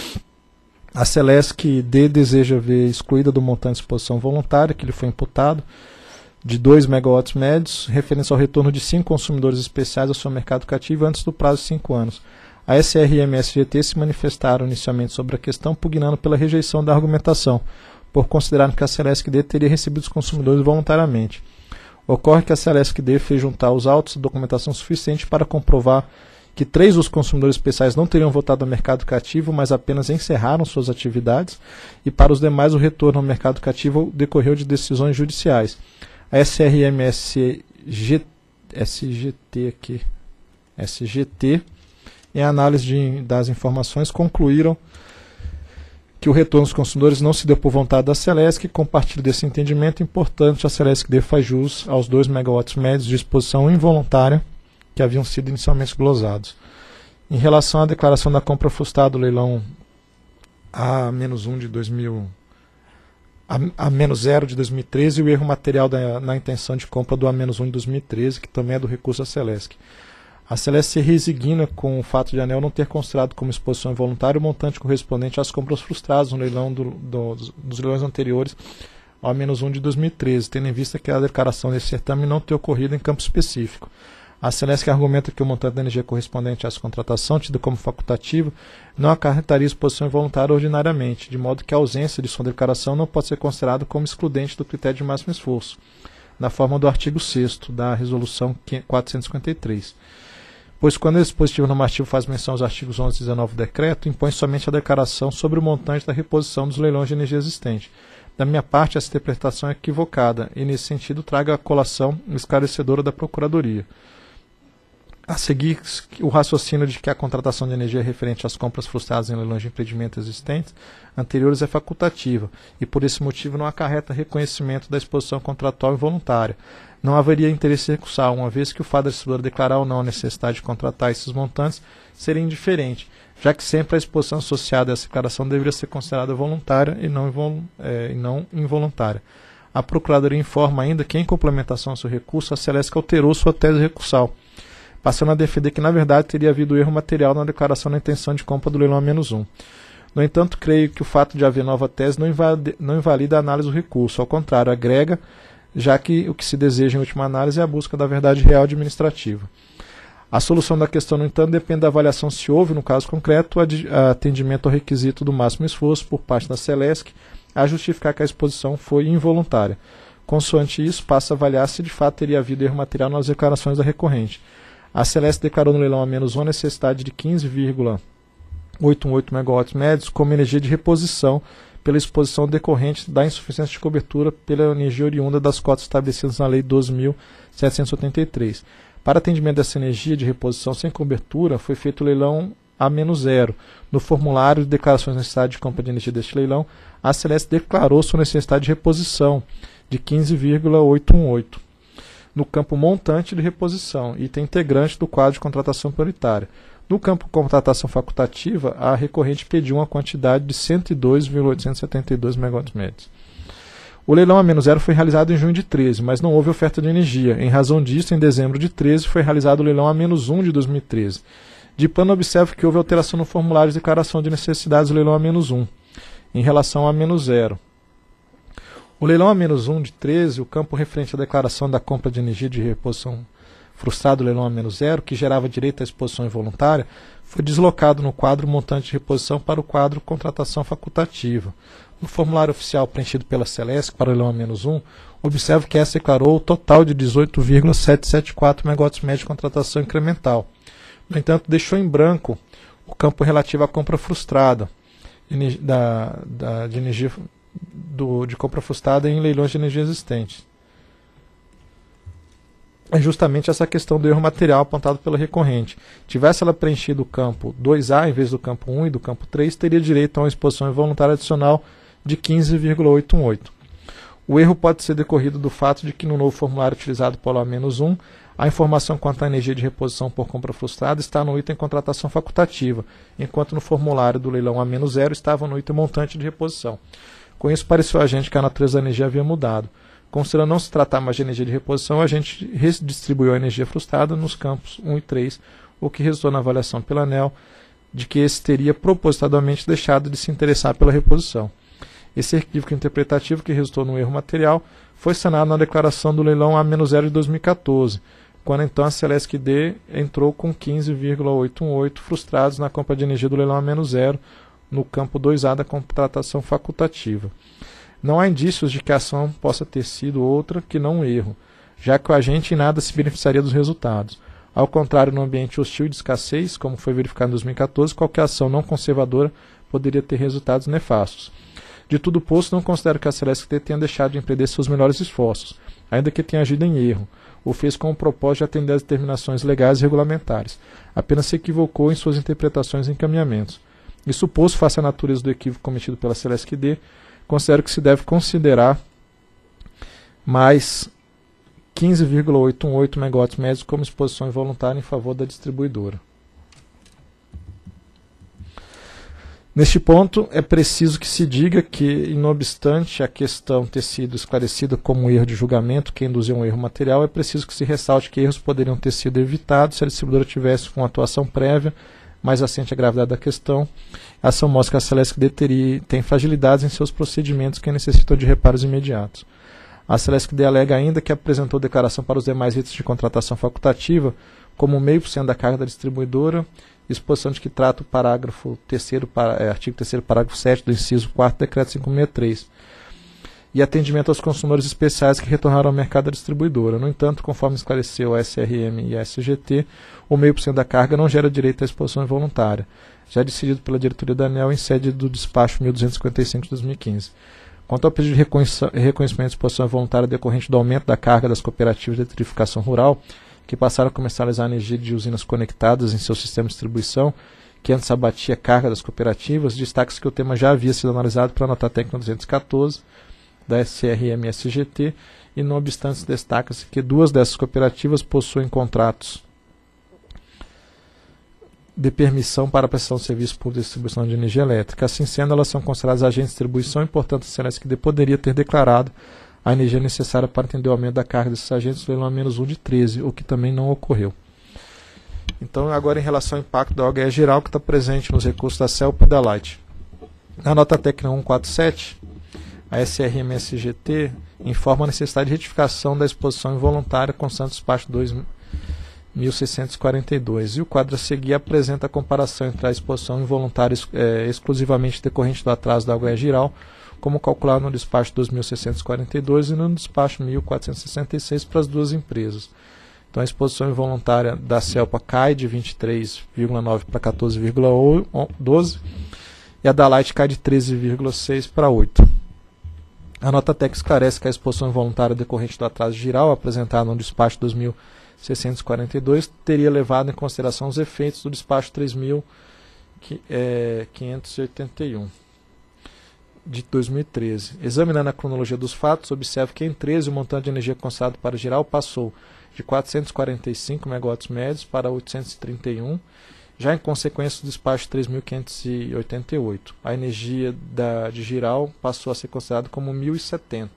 A Celesc-D deseja ver excluída do montante de exposição voluntária, que lhe foi imputado, de 2 megawatts médios, referência ao retorno de 5 consumidores especiais ao seu mercado cativo antes do prazo de 5 anos. A SR e a MSGT se manifestaram inicialmente sobre a questão, pugnando pela rejeição da argumentação, por considerarem que a Celesc-D teria recebido os consumidores voluntariamente. Ocorre que a Celesc-D fez juntar aos autos documentação suficiente para comprovar que 3 dos consumidores especiais não teriam voltado ao mercado cativo, mas apenas encerraram suas atividades, e para os demais o retorno ao mercado cativo decorreu de decisões judiciais. A SRMSGT em análise das informações concluíram que o retorno dos consumidores não se deu por vontade da Celesc e, compartilho desse entendimento importante, a Celesc-D faz jus aos 2 megawatts médios de exposição involuntária que haviam sido inicialmente glosados. Em relação à declaração da compra frustrada do leilão A-1 de 2000, A-0 de 2013 e o erro material na intenção de compra do A-1 de 2013, que também é do recurso da Celesc. A Celesc se resigna com o fato de a ANEEL não ter considerado como exposição involuntária o montante correspondente às compras frustradas no leilão dos leilões anteriores ao A-1 de 2013, tendo em vista que a declaração desse certame não ter ocorrido em campo específico. A Celesc argumenta que o montante da energia correspondente à contratação, tido como facultativo, não acarretaria exposição involuntária ordinariamente, de modo que a ausência de sua declaração não pode ser considerada como excludente do critério de máximo esforço, na forma do artigo 6º da Resolução 453. Pois quando o dispositivo normativo faz menção aos artigos 11 e 19 do decreto, impõe somente a declaração sobre o montante da reposição dos leilões de energia existente. Da minha parte, essa interpretação é equivocada e, nesse sentido, traga a colação esclarecedora da Procuradoria. A seguir, o raciocínio de que a contratação de energia referente às compras frustradas em leilões de empreendimentos existentes anteriores é facultativa e, por esse motivo, não acarreta reconhecimento da exposição contratual involuntária. Não haveria interesse recursal, uma vez que o fato da distribuidora declarar ou não a necessidade de contratar esses montantes seria indiferente, já que sempre a exposição associada a essa declaração deveria ser considerada voluntária e não involuntária. A Procuradoria informa ainda que, em complementação ao seu recurso, a Celesc alterou sua tese recursal, passando a defender que, na verdade, teria havido erro material na declaração da intenção de compra do leilão A-1. No entanto, creio que o fato de haver nova tese não invalida a análise do recurso, ao contrário, agrega, já que o que se deseja em última análise é a busca da verdade real administrativa. A solução da questão, no entanto, depende da avaliação se houve, no caso concreto, atendimento ao requisito do máximo esforço por parte da Celesc a justificar que a exposição foi involuntária. Consoante isso, passa a avaliar se de fato teria havido erro material nas declarações da recorrente. A Celesc declarou no leilão A-1 a necessidade de 15,818 MW médios como energia de reposição pela exposição decorrente da insuficiência de cobertura pela energia oriunda das cotas estabelecidas na Lei 12.783. Para atendimento dessa energia de reposição sem cobertura, foi feito o leilão A-0. No formulário de declarações de necessidade de compra de energia deste leilão, a Celesc declarou sua necessidade de reposição de 15,818 no campo montante de reposição, item integrante do quadro de contratação prioritária. No campo contratação facultativa, a recorrente pediu uma quantidade de 102,872 MW médios. O leilão A-0 foi realizado em junho de 13, mas não houve oferta de energia. Em razão disso, em dezembro de 13, foi realizado o leilão A-1 de 2013. De pano, observo que houve alteração no formulário de declaração de necessidades do leilão A-1, em relação ao A-0. O leilão A-1 de 13, o campo referente à declaração da compra de energia de reposição frustrado do leilão A-0, que gerava direito à exposição involuntária, foi deslocado no quadro montante de reposição para o quadro contratação facultativa. No formulário oficial preenchido pela Celesc para o leilão A-1, observo que essa declarou o total de 18,774 MW médio de contratação incremental. No entanto, deixou em branco o campo relativo à compra frustrada de compra frustrada em leilões de energia existentes. É justamente essa questão do erro material apontado pela recorrente. Tivesse ela preenchido o campo 2A em vez do campo 1 e do campo 3, teria direito a uma exposição involuntária adicional de 15,818. O erro pode ser decorrido do fato de que no novo formulário utilizado pelo A-1, a informação quanto à energia de reposição por compra frustrada está no item contratação facultativa, enquanto no formulário do leilão A-0 estava no item montante de reposição. Com isso, pareceu a gente que a natureza da energia havia mudado. Considerando não se tratar mais de energia de reposição, a gente redistribuiu a energia frustrada nos campos 1 e 3, o que resultou na avaliação pela ANEEL de que esse teria propositadamente deixado de se interessar pela reposição. Esse equívoco interpretativo, que resultou no erro material, foi sanado na declaração do leilão A-0 de 2014, quando então a Celesc D entrou com 15,818 frustrados na compra de energia do leilão A-0 no campo 2A da contratação facultativa. Não há indícios de que a ação possa ter sido outra que não um erro, já que o agente em nada se beneficiaria dos resultados. Ao contrário, no ambiente hostil e de escassez, como foi verificado em 2014, qualquer ação não conservadora poderia ter resultados nefastos. De tudo posto, não considero que a Celesc tenha deixado de empreender seus melhores esforços, ainda que tenha agido em erro. O fez com o propósito de atender às determinações legais e regulamentares. Apenas se equivocou em suas interpretações e encaminhamentos. Isso posto, face à natureza do equívoco cometido pela Celesc D, considero que se deve considerar mais 15,818 MW médios como exposição involuntária em favor da distribuidora. Neste ponto, é preciso que se diga que, não obstante a questão ter sido esclarecida como um erro de julgamento que induziu um erro material, é preciso que se ressalte que erros poderiam ter sido evitados se a distribuidora tivesse com atuação prévia, mais assente à gravidade da questão. A ação mostra que a Celesc tem fragilidades em seus procedimentos que necessitam de reparos imediatos. A Celesc alega ainda que apresentou declaração para os demais ritos de contratação facultativa como 0,5% da carga da distribuidora, exposição de que trata o parágrafo 3º, artigo 3º, parágrafo 7 do inciso 4 do decreto 563, e atendimento aos consumidores especiais que retornaram ao mercado da distribuidora. No entanto, conforme esclareceu a SRM e a SGT, o 0,5% da carga não gera direito à exposição involuntária, já decidido pela diretoria da ANEEL em sede do despacho 1255 de 2015. Quanto ao pedido de reconhecimento de exposição involuntária decorrente do aumento da carga das cooperativas de eletrificação rural, que passaram a comercializar a energia de usinas conectadas em seu sistema de distribuição, que antes abatia a carga das cooperativas, destaca-se que o tema já havia sido analisado pela nota técnica 214 da SRM e SGT, e não obstante destaca-se que 2 dessas cooperativas possuem contratos de permissão para a prestação de serviço público de distribuição de energia elétrica. Assim sendo, elas são consideradas agentes de distribuição e, portanto, a Celesc poderia ter declarado a energia necessária para atender o aumento da carga desses agentes no leilão -1 de 13, o que também não ocorreu. Então, agora em relação ao impacto da OHE geral, que está presente nos recursos da CELPA e da Light. Na nota técnica 147, a SRM-SGT informa a necessidade de retificação da exposição involuntária constante do despacho 2642, e o quadro a seguir apresenta a comparação entre a exposição involuntária exclusivamente decorrente do atraso da OHE geral, como calculado no despacho 2642 e no despacho 1466 para as duas empresas. Então a exposição involuntária da CELPA cai de 23,9 para 14,12 e a da Light cai de 13,6 para 8. A nota técnica esclarece que a exposição involuntária decorrente do atraso geral apresentada no despacho 2642 teria levado em consideração os efeitos do despacho 3581 de 2013. Examinando a cronologia dos fatos, observa que em 13 o montante de energia considerado para geral passou de 445 MW médios para 831, já em consequência do despacho 3.588. A energia de geral passou a ser considerada como 1.070.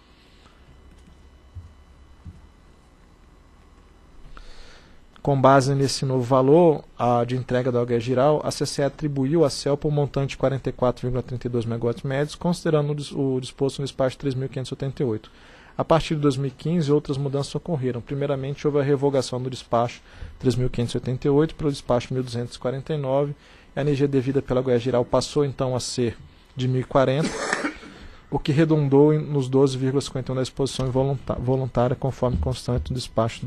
Com base nesse novo valor de entrega da OHE geral, a CCE atribuiu à CELPA um montante de 44,32 MW médios, considerando o disposto no despacho 3.588. A partir de 2015, outras mudanças ocorreram. Primeiramente, houve a revogação do despacho 3.588 pelo despacho 1.249. A energia devida pela OHE geral passou então a ser de 1.040, o que redundou nos 12,51 da exposição voluntária, conforme constante do despacho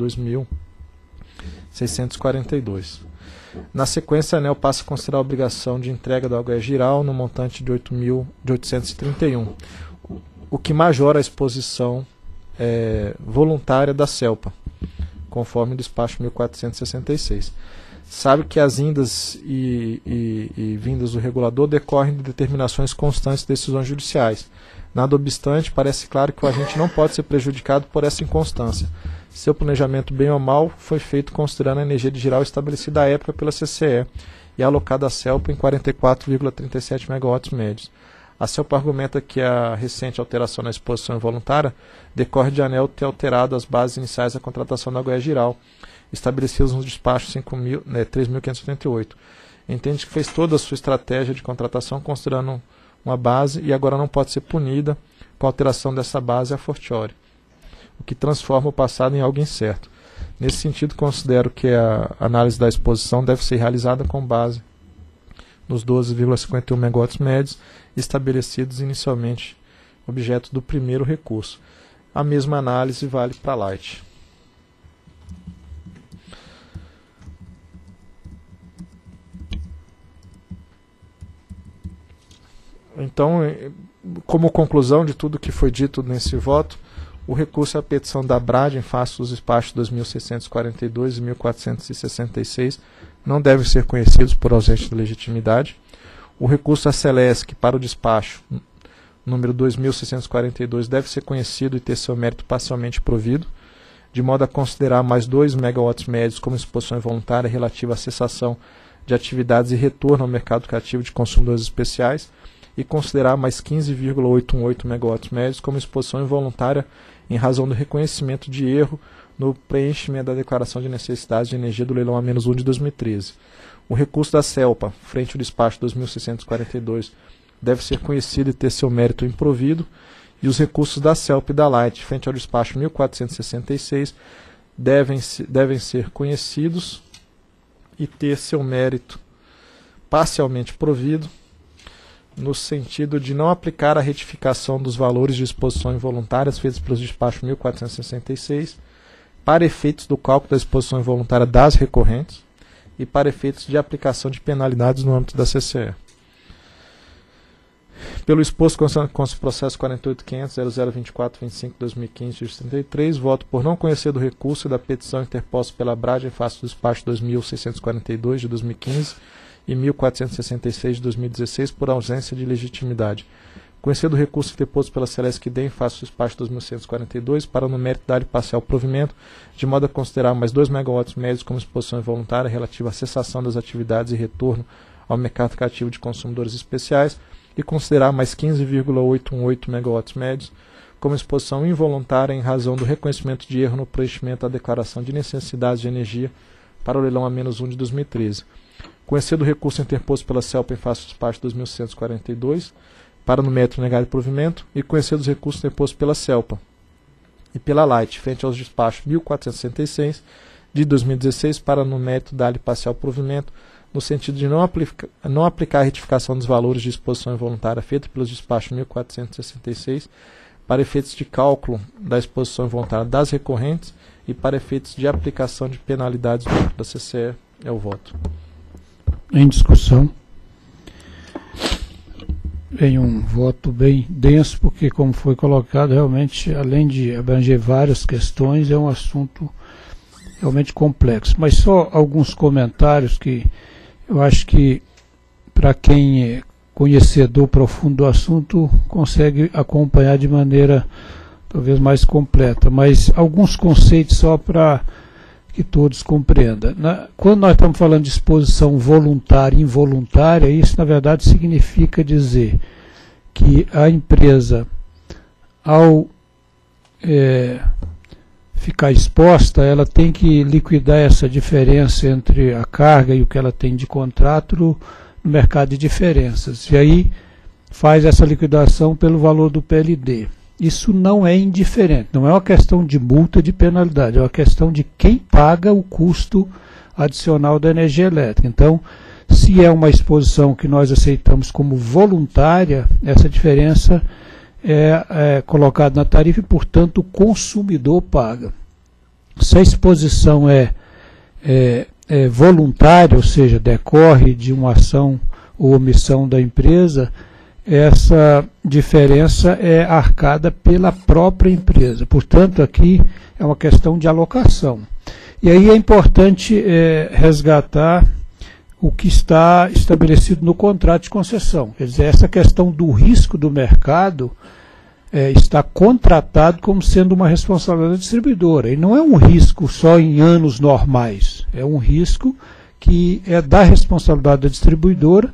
2.642. Na sequência, a ANEEL passa a considerar a obrigação de entrega da OHE geral no montante de 8.831, o que majora a exposição voluntária da CELPA, conforme o despacho 1466. Sabe que as indas e vindas do regulador decorrem de determinações constantes de decisões judiciais. Nada obstante, parece claro que o agente não pode ser prejudicado por essa inconstância. Seu planejamento, bem ou mal, foi feito considerando a energia de geral estabelecida à época pela CCE e alocada à CELPA em 44,37 MW médios. A CELPA argumenta que a recente alteração na exposição involuntária decorre de a ANEEL ter alterado as bases iniciais da contratação da OHE geral, estabelecidas no despacho 3.588. Entende que fez toda a sua estratégia de contratação considerando uma base e agora não pode ser punida com a alteração dessa base a fortiori, o que transforma o passado em algo incerto. Nesse sentido, considero que a análise da exposição deve ser realizada com base nos 12,51 MW médios estabelecidos inicialmente objeto do primeiro recurso. A mesma análise vale para a Light. Então, como conclusão de tudo que foi dito nesse voto, o recurso à petição da Brad em face dos despachos 2.642 e 1.466 não devem ser conhecidos por ausência de legitimidade. O recurso à Celesc para o despacho número 2.642 deve ser conhecido e ter seu mérito parcialmente provido, de modo a considerar mais 2 MW médios como exposição involuntária relativa à cessação de atividades e retorno ao mercado cativo de consumidores especiais e considerar mais 15,818 megawatts médios como exposição involuntária em razão do reconhecimento de erro no preenchimento da declaração de necessidades de energia do leilão A-1 de 2013. O recurso da CELPA, frente ao despacho 2642, deve ser conhecido e ter seu mérito improvido, e os recursos da CELPA e da Light, frente ao despacho 1466, devem ser conhecidos e ter seu mérito parcialmente provido, no sentido de não aplicar a retificação dos valores de exposição involuntárias feitos pelos despachos 1466 para efeitos do cálculo da exposição involuntária das recorrentes e para efeitos de aplicação de penalidades no âmbito da CCE. Pelo exposto com o processo 48.500.0024.25.2015/33, voto por não conhecer do recurso e da petição interposta pela Brade em face do despacho 2.642 de 2015 e 1.466 de 2016 por ausência de legitimidade. Conhecer do recurso interposto pela Celesc D em face do despacho 2.142 para no mérito dar-lhe parcial provimento, de modo a considerar mais 2 megawatts médios como exposição involuntária relativa à cessação das atividades e retorno ao mercado cativo de consumidores especiais e considerar mais 15,818 megawatts médios como exposição involuntária em razão do reconhecimento de erro no preenchimento da declaração de necessidades de energia para o leilão A-1 de 2013. Conhecer do recurso interposto pela CELPA em face do despacho 2642 para no mérito negar de provimento e conhecer dos recursos interpostos pela CELPA e pela Light frente aos despachos 1466 de 2016 para no mérito dar-lhe parcial provimento no sentido de não aplicar a retificação dos valores de exposição involuntária feita pelos despachos 1466 para efeitos de cálculo da exposição involuntária das recorrentes e para efeitos de aplicação de penalidades no âmbito da CCE. É o voto. Em discussão. Em um voto bem denso, porque, como foi colocado, realmente, além de abranger várias questões, é um assunto realmente complexo. Mas só alguns comentários que eu acho que, para quem é conhecedor profundo do assunto, consegue acompanhar de maneira talvez mais completa. Mas alguns conceitos só para que todos compreendam. Quando nós estamos falando de exposição voluntária e involuntária, isso na verdade significa dizer que a empresa, ao ficar exposta, ela tem que liquidar essa diferença entre a carga e o que ela tem de contrato no mercado de diferenças. E aí faz essa liquidação pelo valor do PLD. Isso não é indiferente, não é uma questão de multa, de penalidade, é uma questão de quem paga o custo adicional da energia elétrica. Então, se é uma exposição que nós aceitamos como voluntária, essa diferença é colocada na tarifa e, portanto, o consumidor paga. Se a exposição é voluntária, ou seja, decorre de uma ação ou omissão da empresa, essa diferença é arcada pela própria empresa. Portanto, aqui é uma questão de alocação. E aí é importante resgatar o que está estabelecido no contrato de concessão. Quer dizer, essa questão do risco do mercado está contratado como sendo uma responsabilidade da distribuidora. E não é um risco só em anos normais. É um risco que é da responsabilidade da distribuidora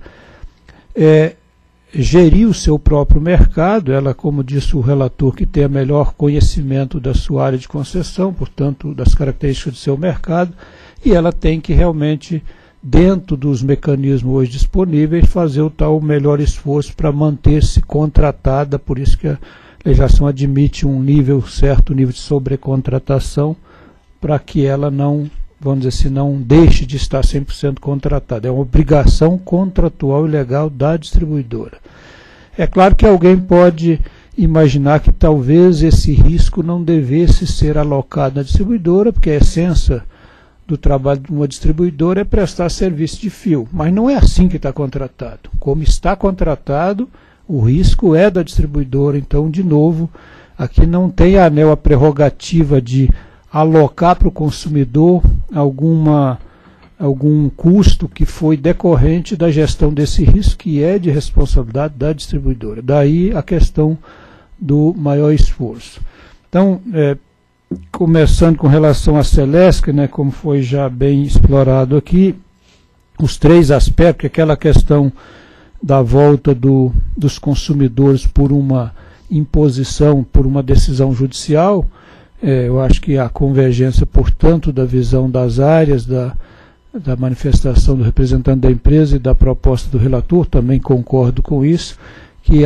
gerir o seu próprio mercado. Ela, como disse o relator, que tem o melhor conhecimento da sua área de concessão, portanto, das características do seu mercado, e ela tem que realmente, dentro dos mecanismos hoje disponíveis, fazer o melhor esforço para manter-se contratada. Por isso que a legislação admite um certo nível de sobrecontratação, para que ela não, vamos dizer assim, não deixe de estar 100% contratada. É uma obrigação contratual e legal da distribuidora. É claro que alguém pode imaginar que talvez esse risco não devesse ser alocado na distribuidora, porque a essência do trabalho de uma distribuidora é prestar serviço de fio. Mas não é assim que está contratado. Como está contratado, o risco é da distribuidora. Então, de novo, aqui não tem a ANEEL a prerrogativa de alocar para o consumidor algum custo que foi decorrente da gestão desse risco, que é de responsabilidade da distribuidora. Daí a questão do maior esforço. Então, começando com relação à Celesc, como foi já bem explorado aqui, os três aspectos, aquela questão da volta dos consumidores por uma imposição, por uma decisão judicial. Eu acho que a convergência, portanto, da visão das áreas, da manifestação do representante da empresa e da proposta do relator, também concordo com isso, que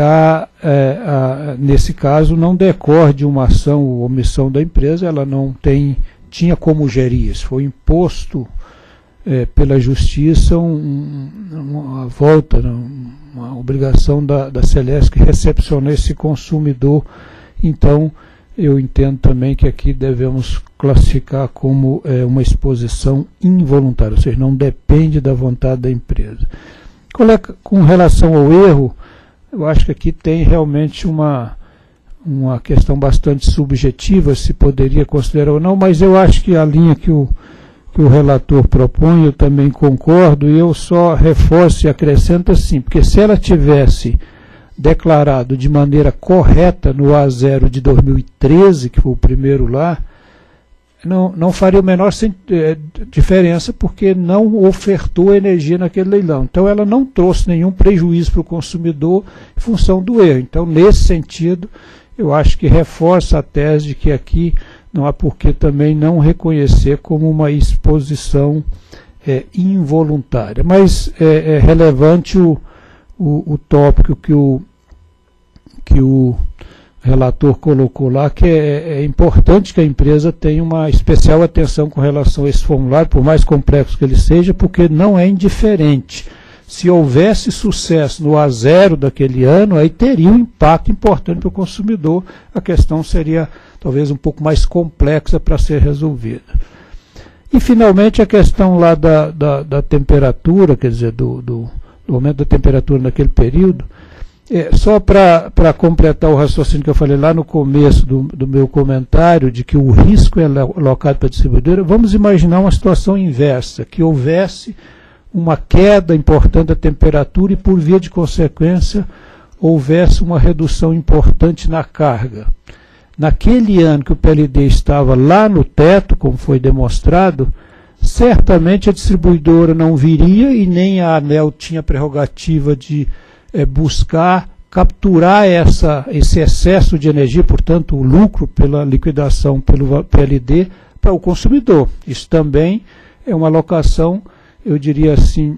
nesse caso não decorre de uma ação ou omissão da empresa, ela não tinha como gerir isso, foi imposto pela justiça uma volta, uma obrigação da Celesc recepcionar esse consumidor. Então, eu entendo também que aqui devemos classificar como uma exposição involuntária, ou seja, não depende da vontade da empresa. Com relação ao erro, eu acho que aqui tem realmente uma questão bastante subjetiva, se poderia considerar ou não, mas eu acho que a linha que o relator propõe, eu também concordo, e eu só reforço e acrescento assim, porque se ela tivesse declarado de maneira correta no A0 de 2013, que foi o primeiro lá, não faria a menor diferença, porque não ofertou energia naquele leilão. Então ela não trouxe nenhum prejuízo para o consumidor em função do erro. Então, nesse sentido, eu acho que reforça a tese de que aqui não há por que também não reconhecer como uma exposição involuntária. Mas é relevante o tópico que o relator colocou lá, que é importante que a empresa tenha uma especial atenção com relação a esse formulário, por mais complexo que ele seja, porque não é indiferente. Se houvesse sucesso no A0 daquele ano, aí teria um impacto importante para o consumidor, a questão seria talvez um pouco mais complexa para ser resolvida. E, finalmente, a questão lá da temperatura, quer dizer, do aumento da temperatura naquele período. Só para completar o raciocínio que eu falei lá no começo do meu comentário, de que o risco é alocado para a distribuidora, vamos imaginar uma situação inversa, que houvesse uma queda importante da temperatura e, por via de consequência, houvesse uma redução importante na carga. Naquele ano que o PLD estava lá no teto, como foi demonstrado, certamente a distribuidora não viria e nem a ANEEL tinha prerrogativa de buscar capturar esse excesso de energia, portanto o lucro pela liquidação pelo PLD para o consumidor. Isso também é uma alocação, eu diria assim,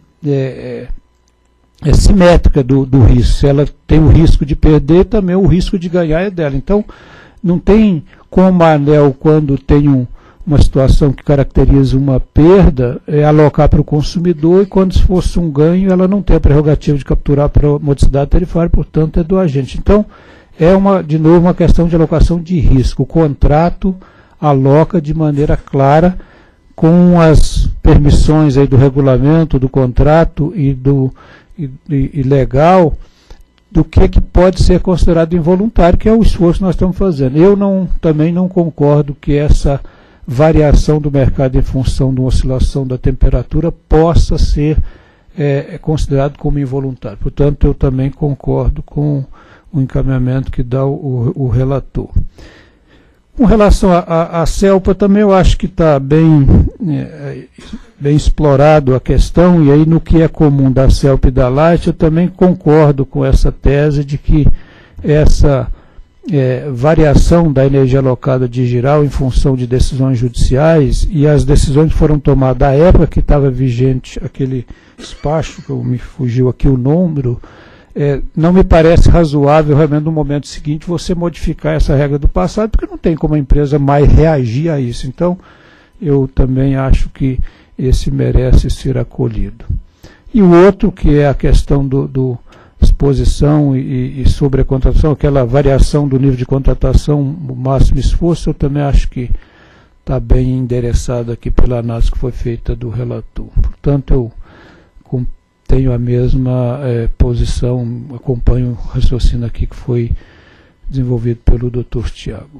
simétrica do risco. Se ela tem o risco de perder, também o risco de ganhar é dela. Então, não tem como a ANEEL, quando tem uma situação que caracteriza uma perda, alocar para o consumidor, e quando fosse um ganho, ela não tem a prerrogativa de capturar para a modicidade tarifária, portanto é do agente. Então, de novo, uma questão de alocação de risco. O contrato aloca de maneira clara, com as permissões aí do regulamento, do contrato e legal, do que pode ser considerado involuntário, que é o esforço que nós estamos fazendo. Eu também não concordo que essa variação do mercado em função de uma oscilação da temperatura possa ser considerado como involuntário. Portanto, eu também concordo com o encaminhamento que dá o relator. Com relação à CELPA, também eu acho que está bem explorado a questão, e aí no que é comum da CELPA e da Light, eu também concordo com essa tese de que essa variação da energia alocada de giral em função de decisões judiciais, e as decisões que foram tomadas da época que estava vigente aquele despacho, que me fugiu aqui o número, não me parece razoável realmente no momento seguinte você modificar essa regra do passado, porque não tem como a empresa mais reagir a isso. Então, eu também acho que esse merece ser acolhido. E o outro, que é a questão do exposição e sobre a contratação, aquela variação do nível de contratação, o máximo esforço, eu também acho que está bem endereçado aqui pela análise que foi feita do relator. Portanto, eu tenho a mesma posição, acompanho o raciocínio aqui que foi desenvolvido pelo Dr. Tiago.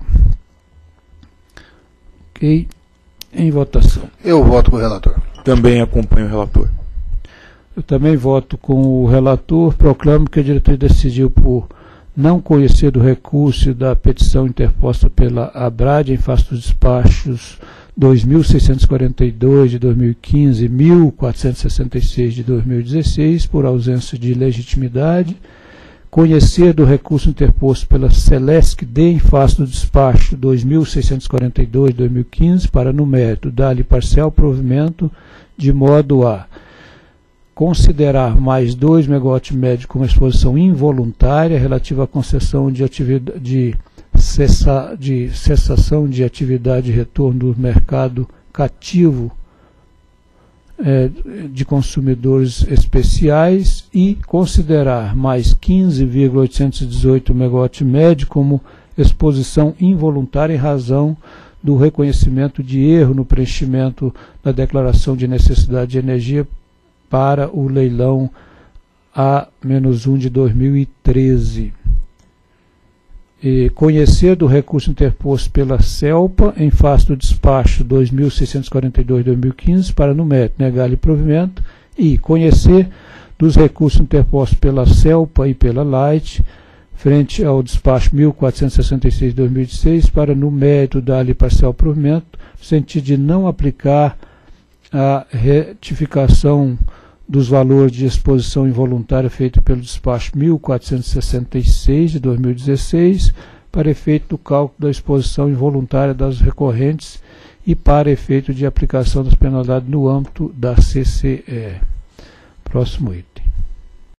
Ok. Em votação. Eu voto com o relator. Também acompanho o relator. Eu também voto com o relator. Proclamo que a diretoria decidiu por não conhecer do recurso e da petição interposta pela ABRAD em face dos despachos 2.642 de 2015 e 1.466 de 2016, por ausência de legitimidade. Conhecer do recurso interposto pela Celesc em face do despacho 2.642 de 2015 para, no mérito, dar-lhe parcial provimento, de modo a considerar mais 2 MW médio como exposição involuntária relativa à concessão de cessação de atividade e retorno do mercado cativo de consumidores especiais e considerar mais 15,818 MW médio como exposição involuntária em razão do reconhecimento de erro no preenchimento da declaração de necessidade de energia para o leilão A-1 de 2013. E conhecer do recurso interposto pela CELPA em face do despacho 2.642 de 2015 para, no mérito, negar-lhe provimento, e conhecer dos recursos interpostos pela CELPA e pela Light frente ao despacho 1.466 de 2016 para, no mérito, dar-lhe parcial provimento, no sentido de não aplicar a retificação dos valores de exposição involuntária feita pelo despacho 1466 de 2016 para efeito do cálculo da exposição involuntária das recorrentes e para efeito de aplicação das penalidades no âmbito da CCE. Próximo item.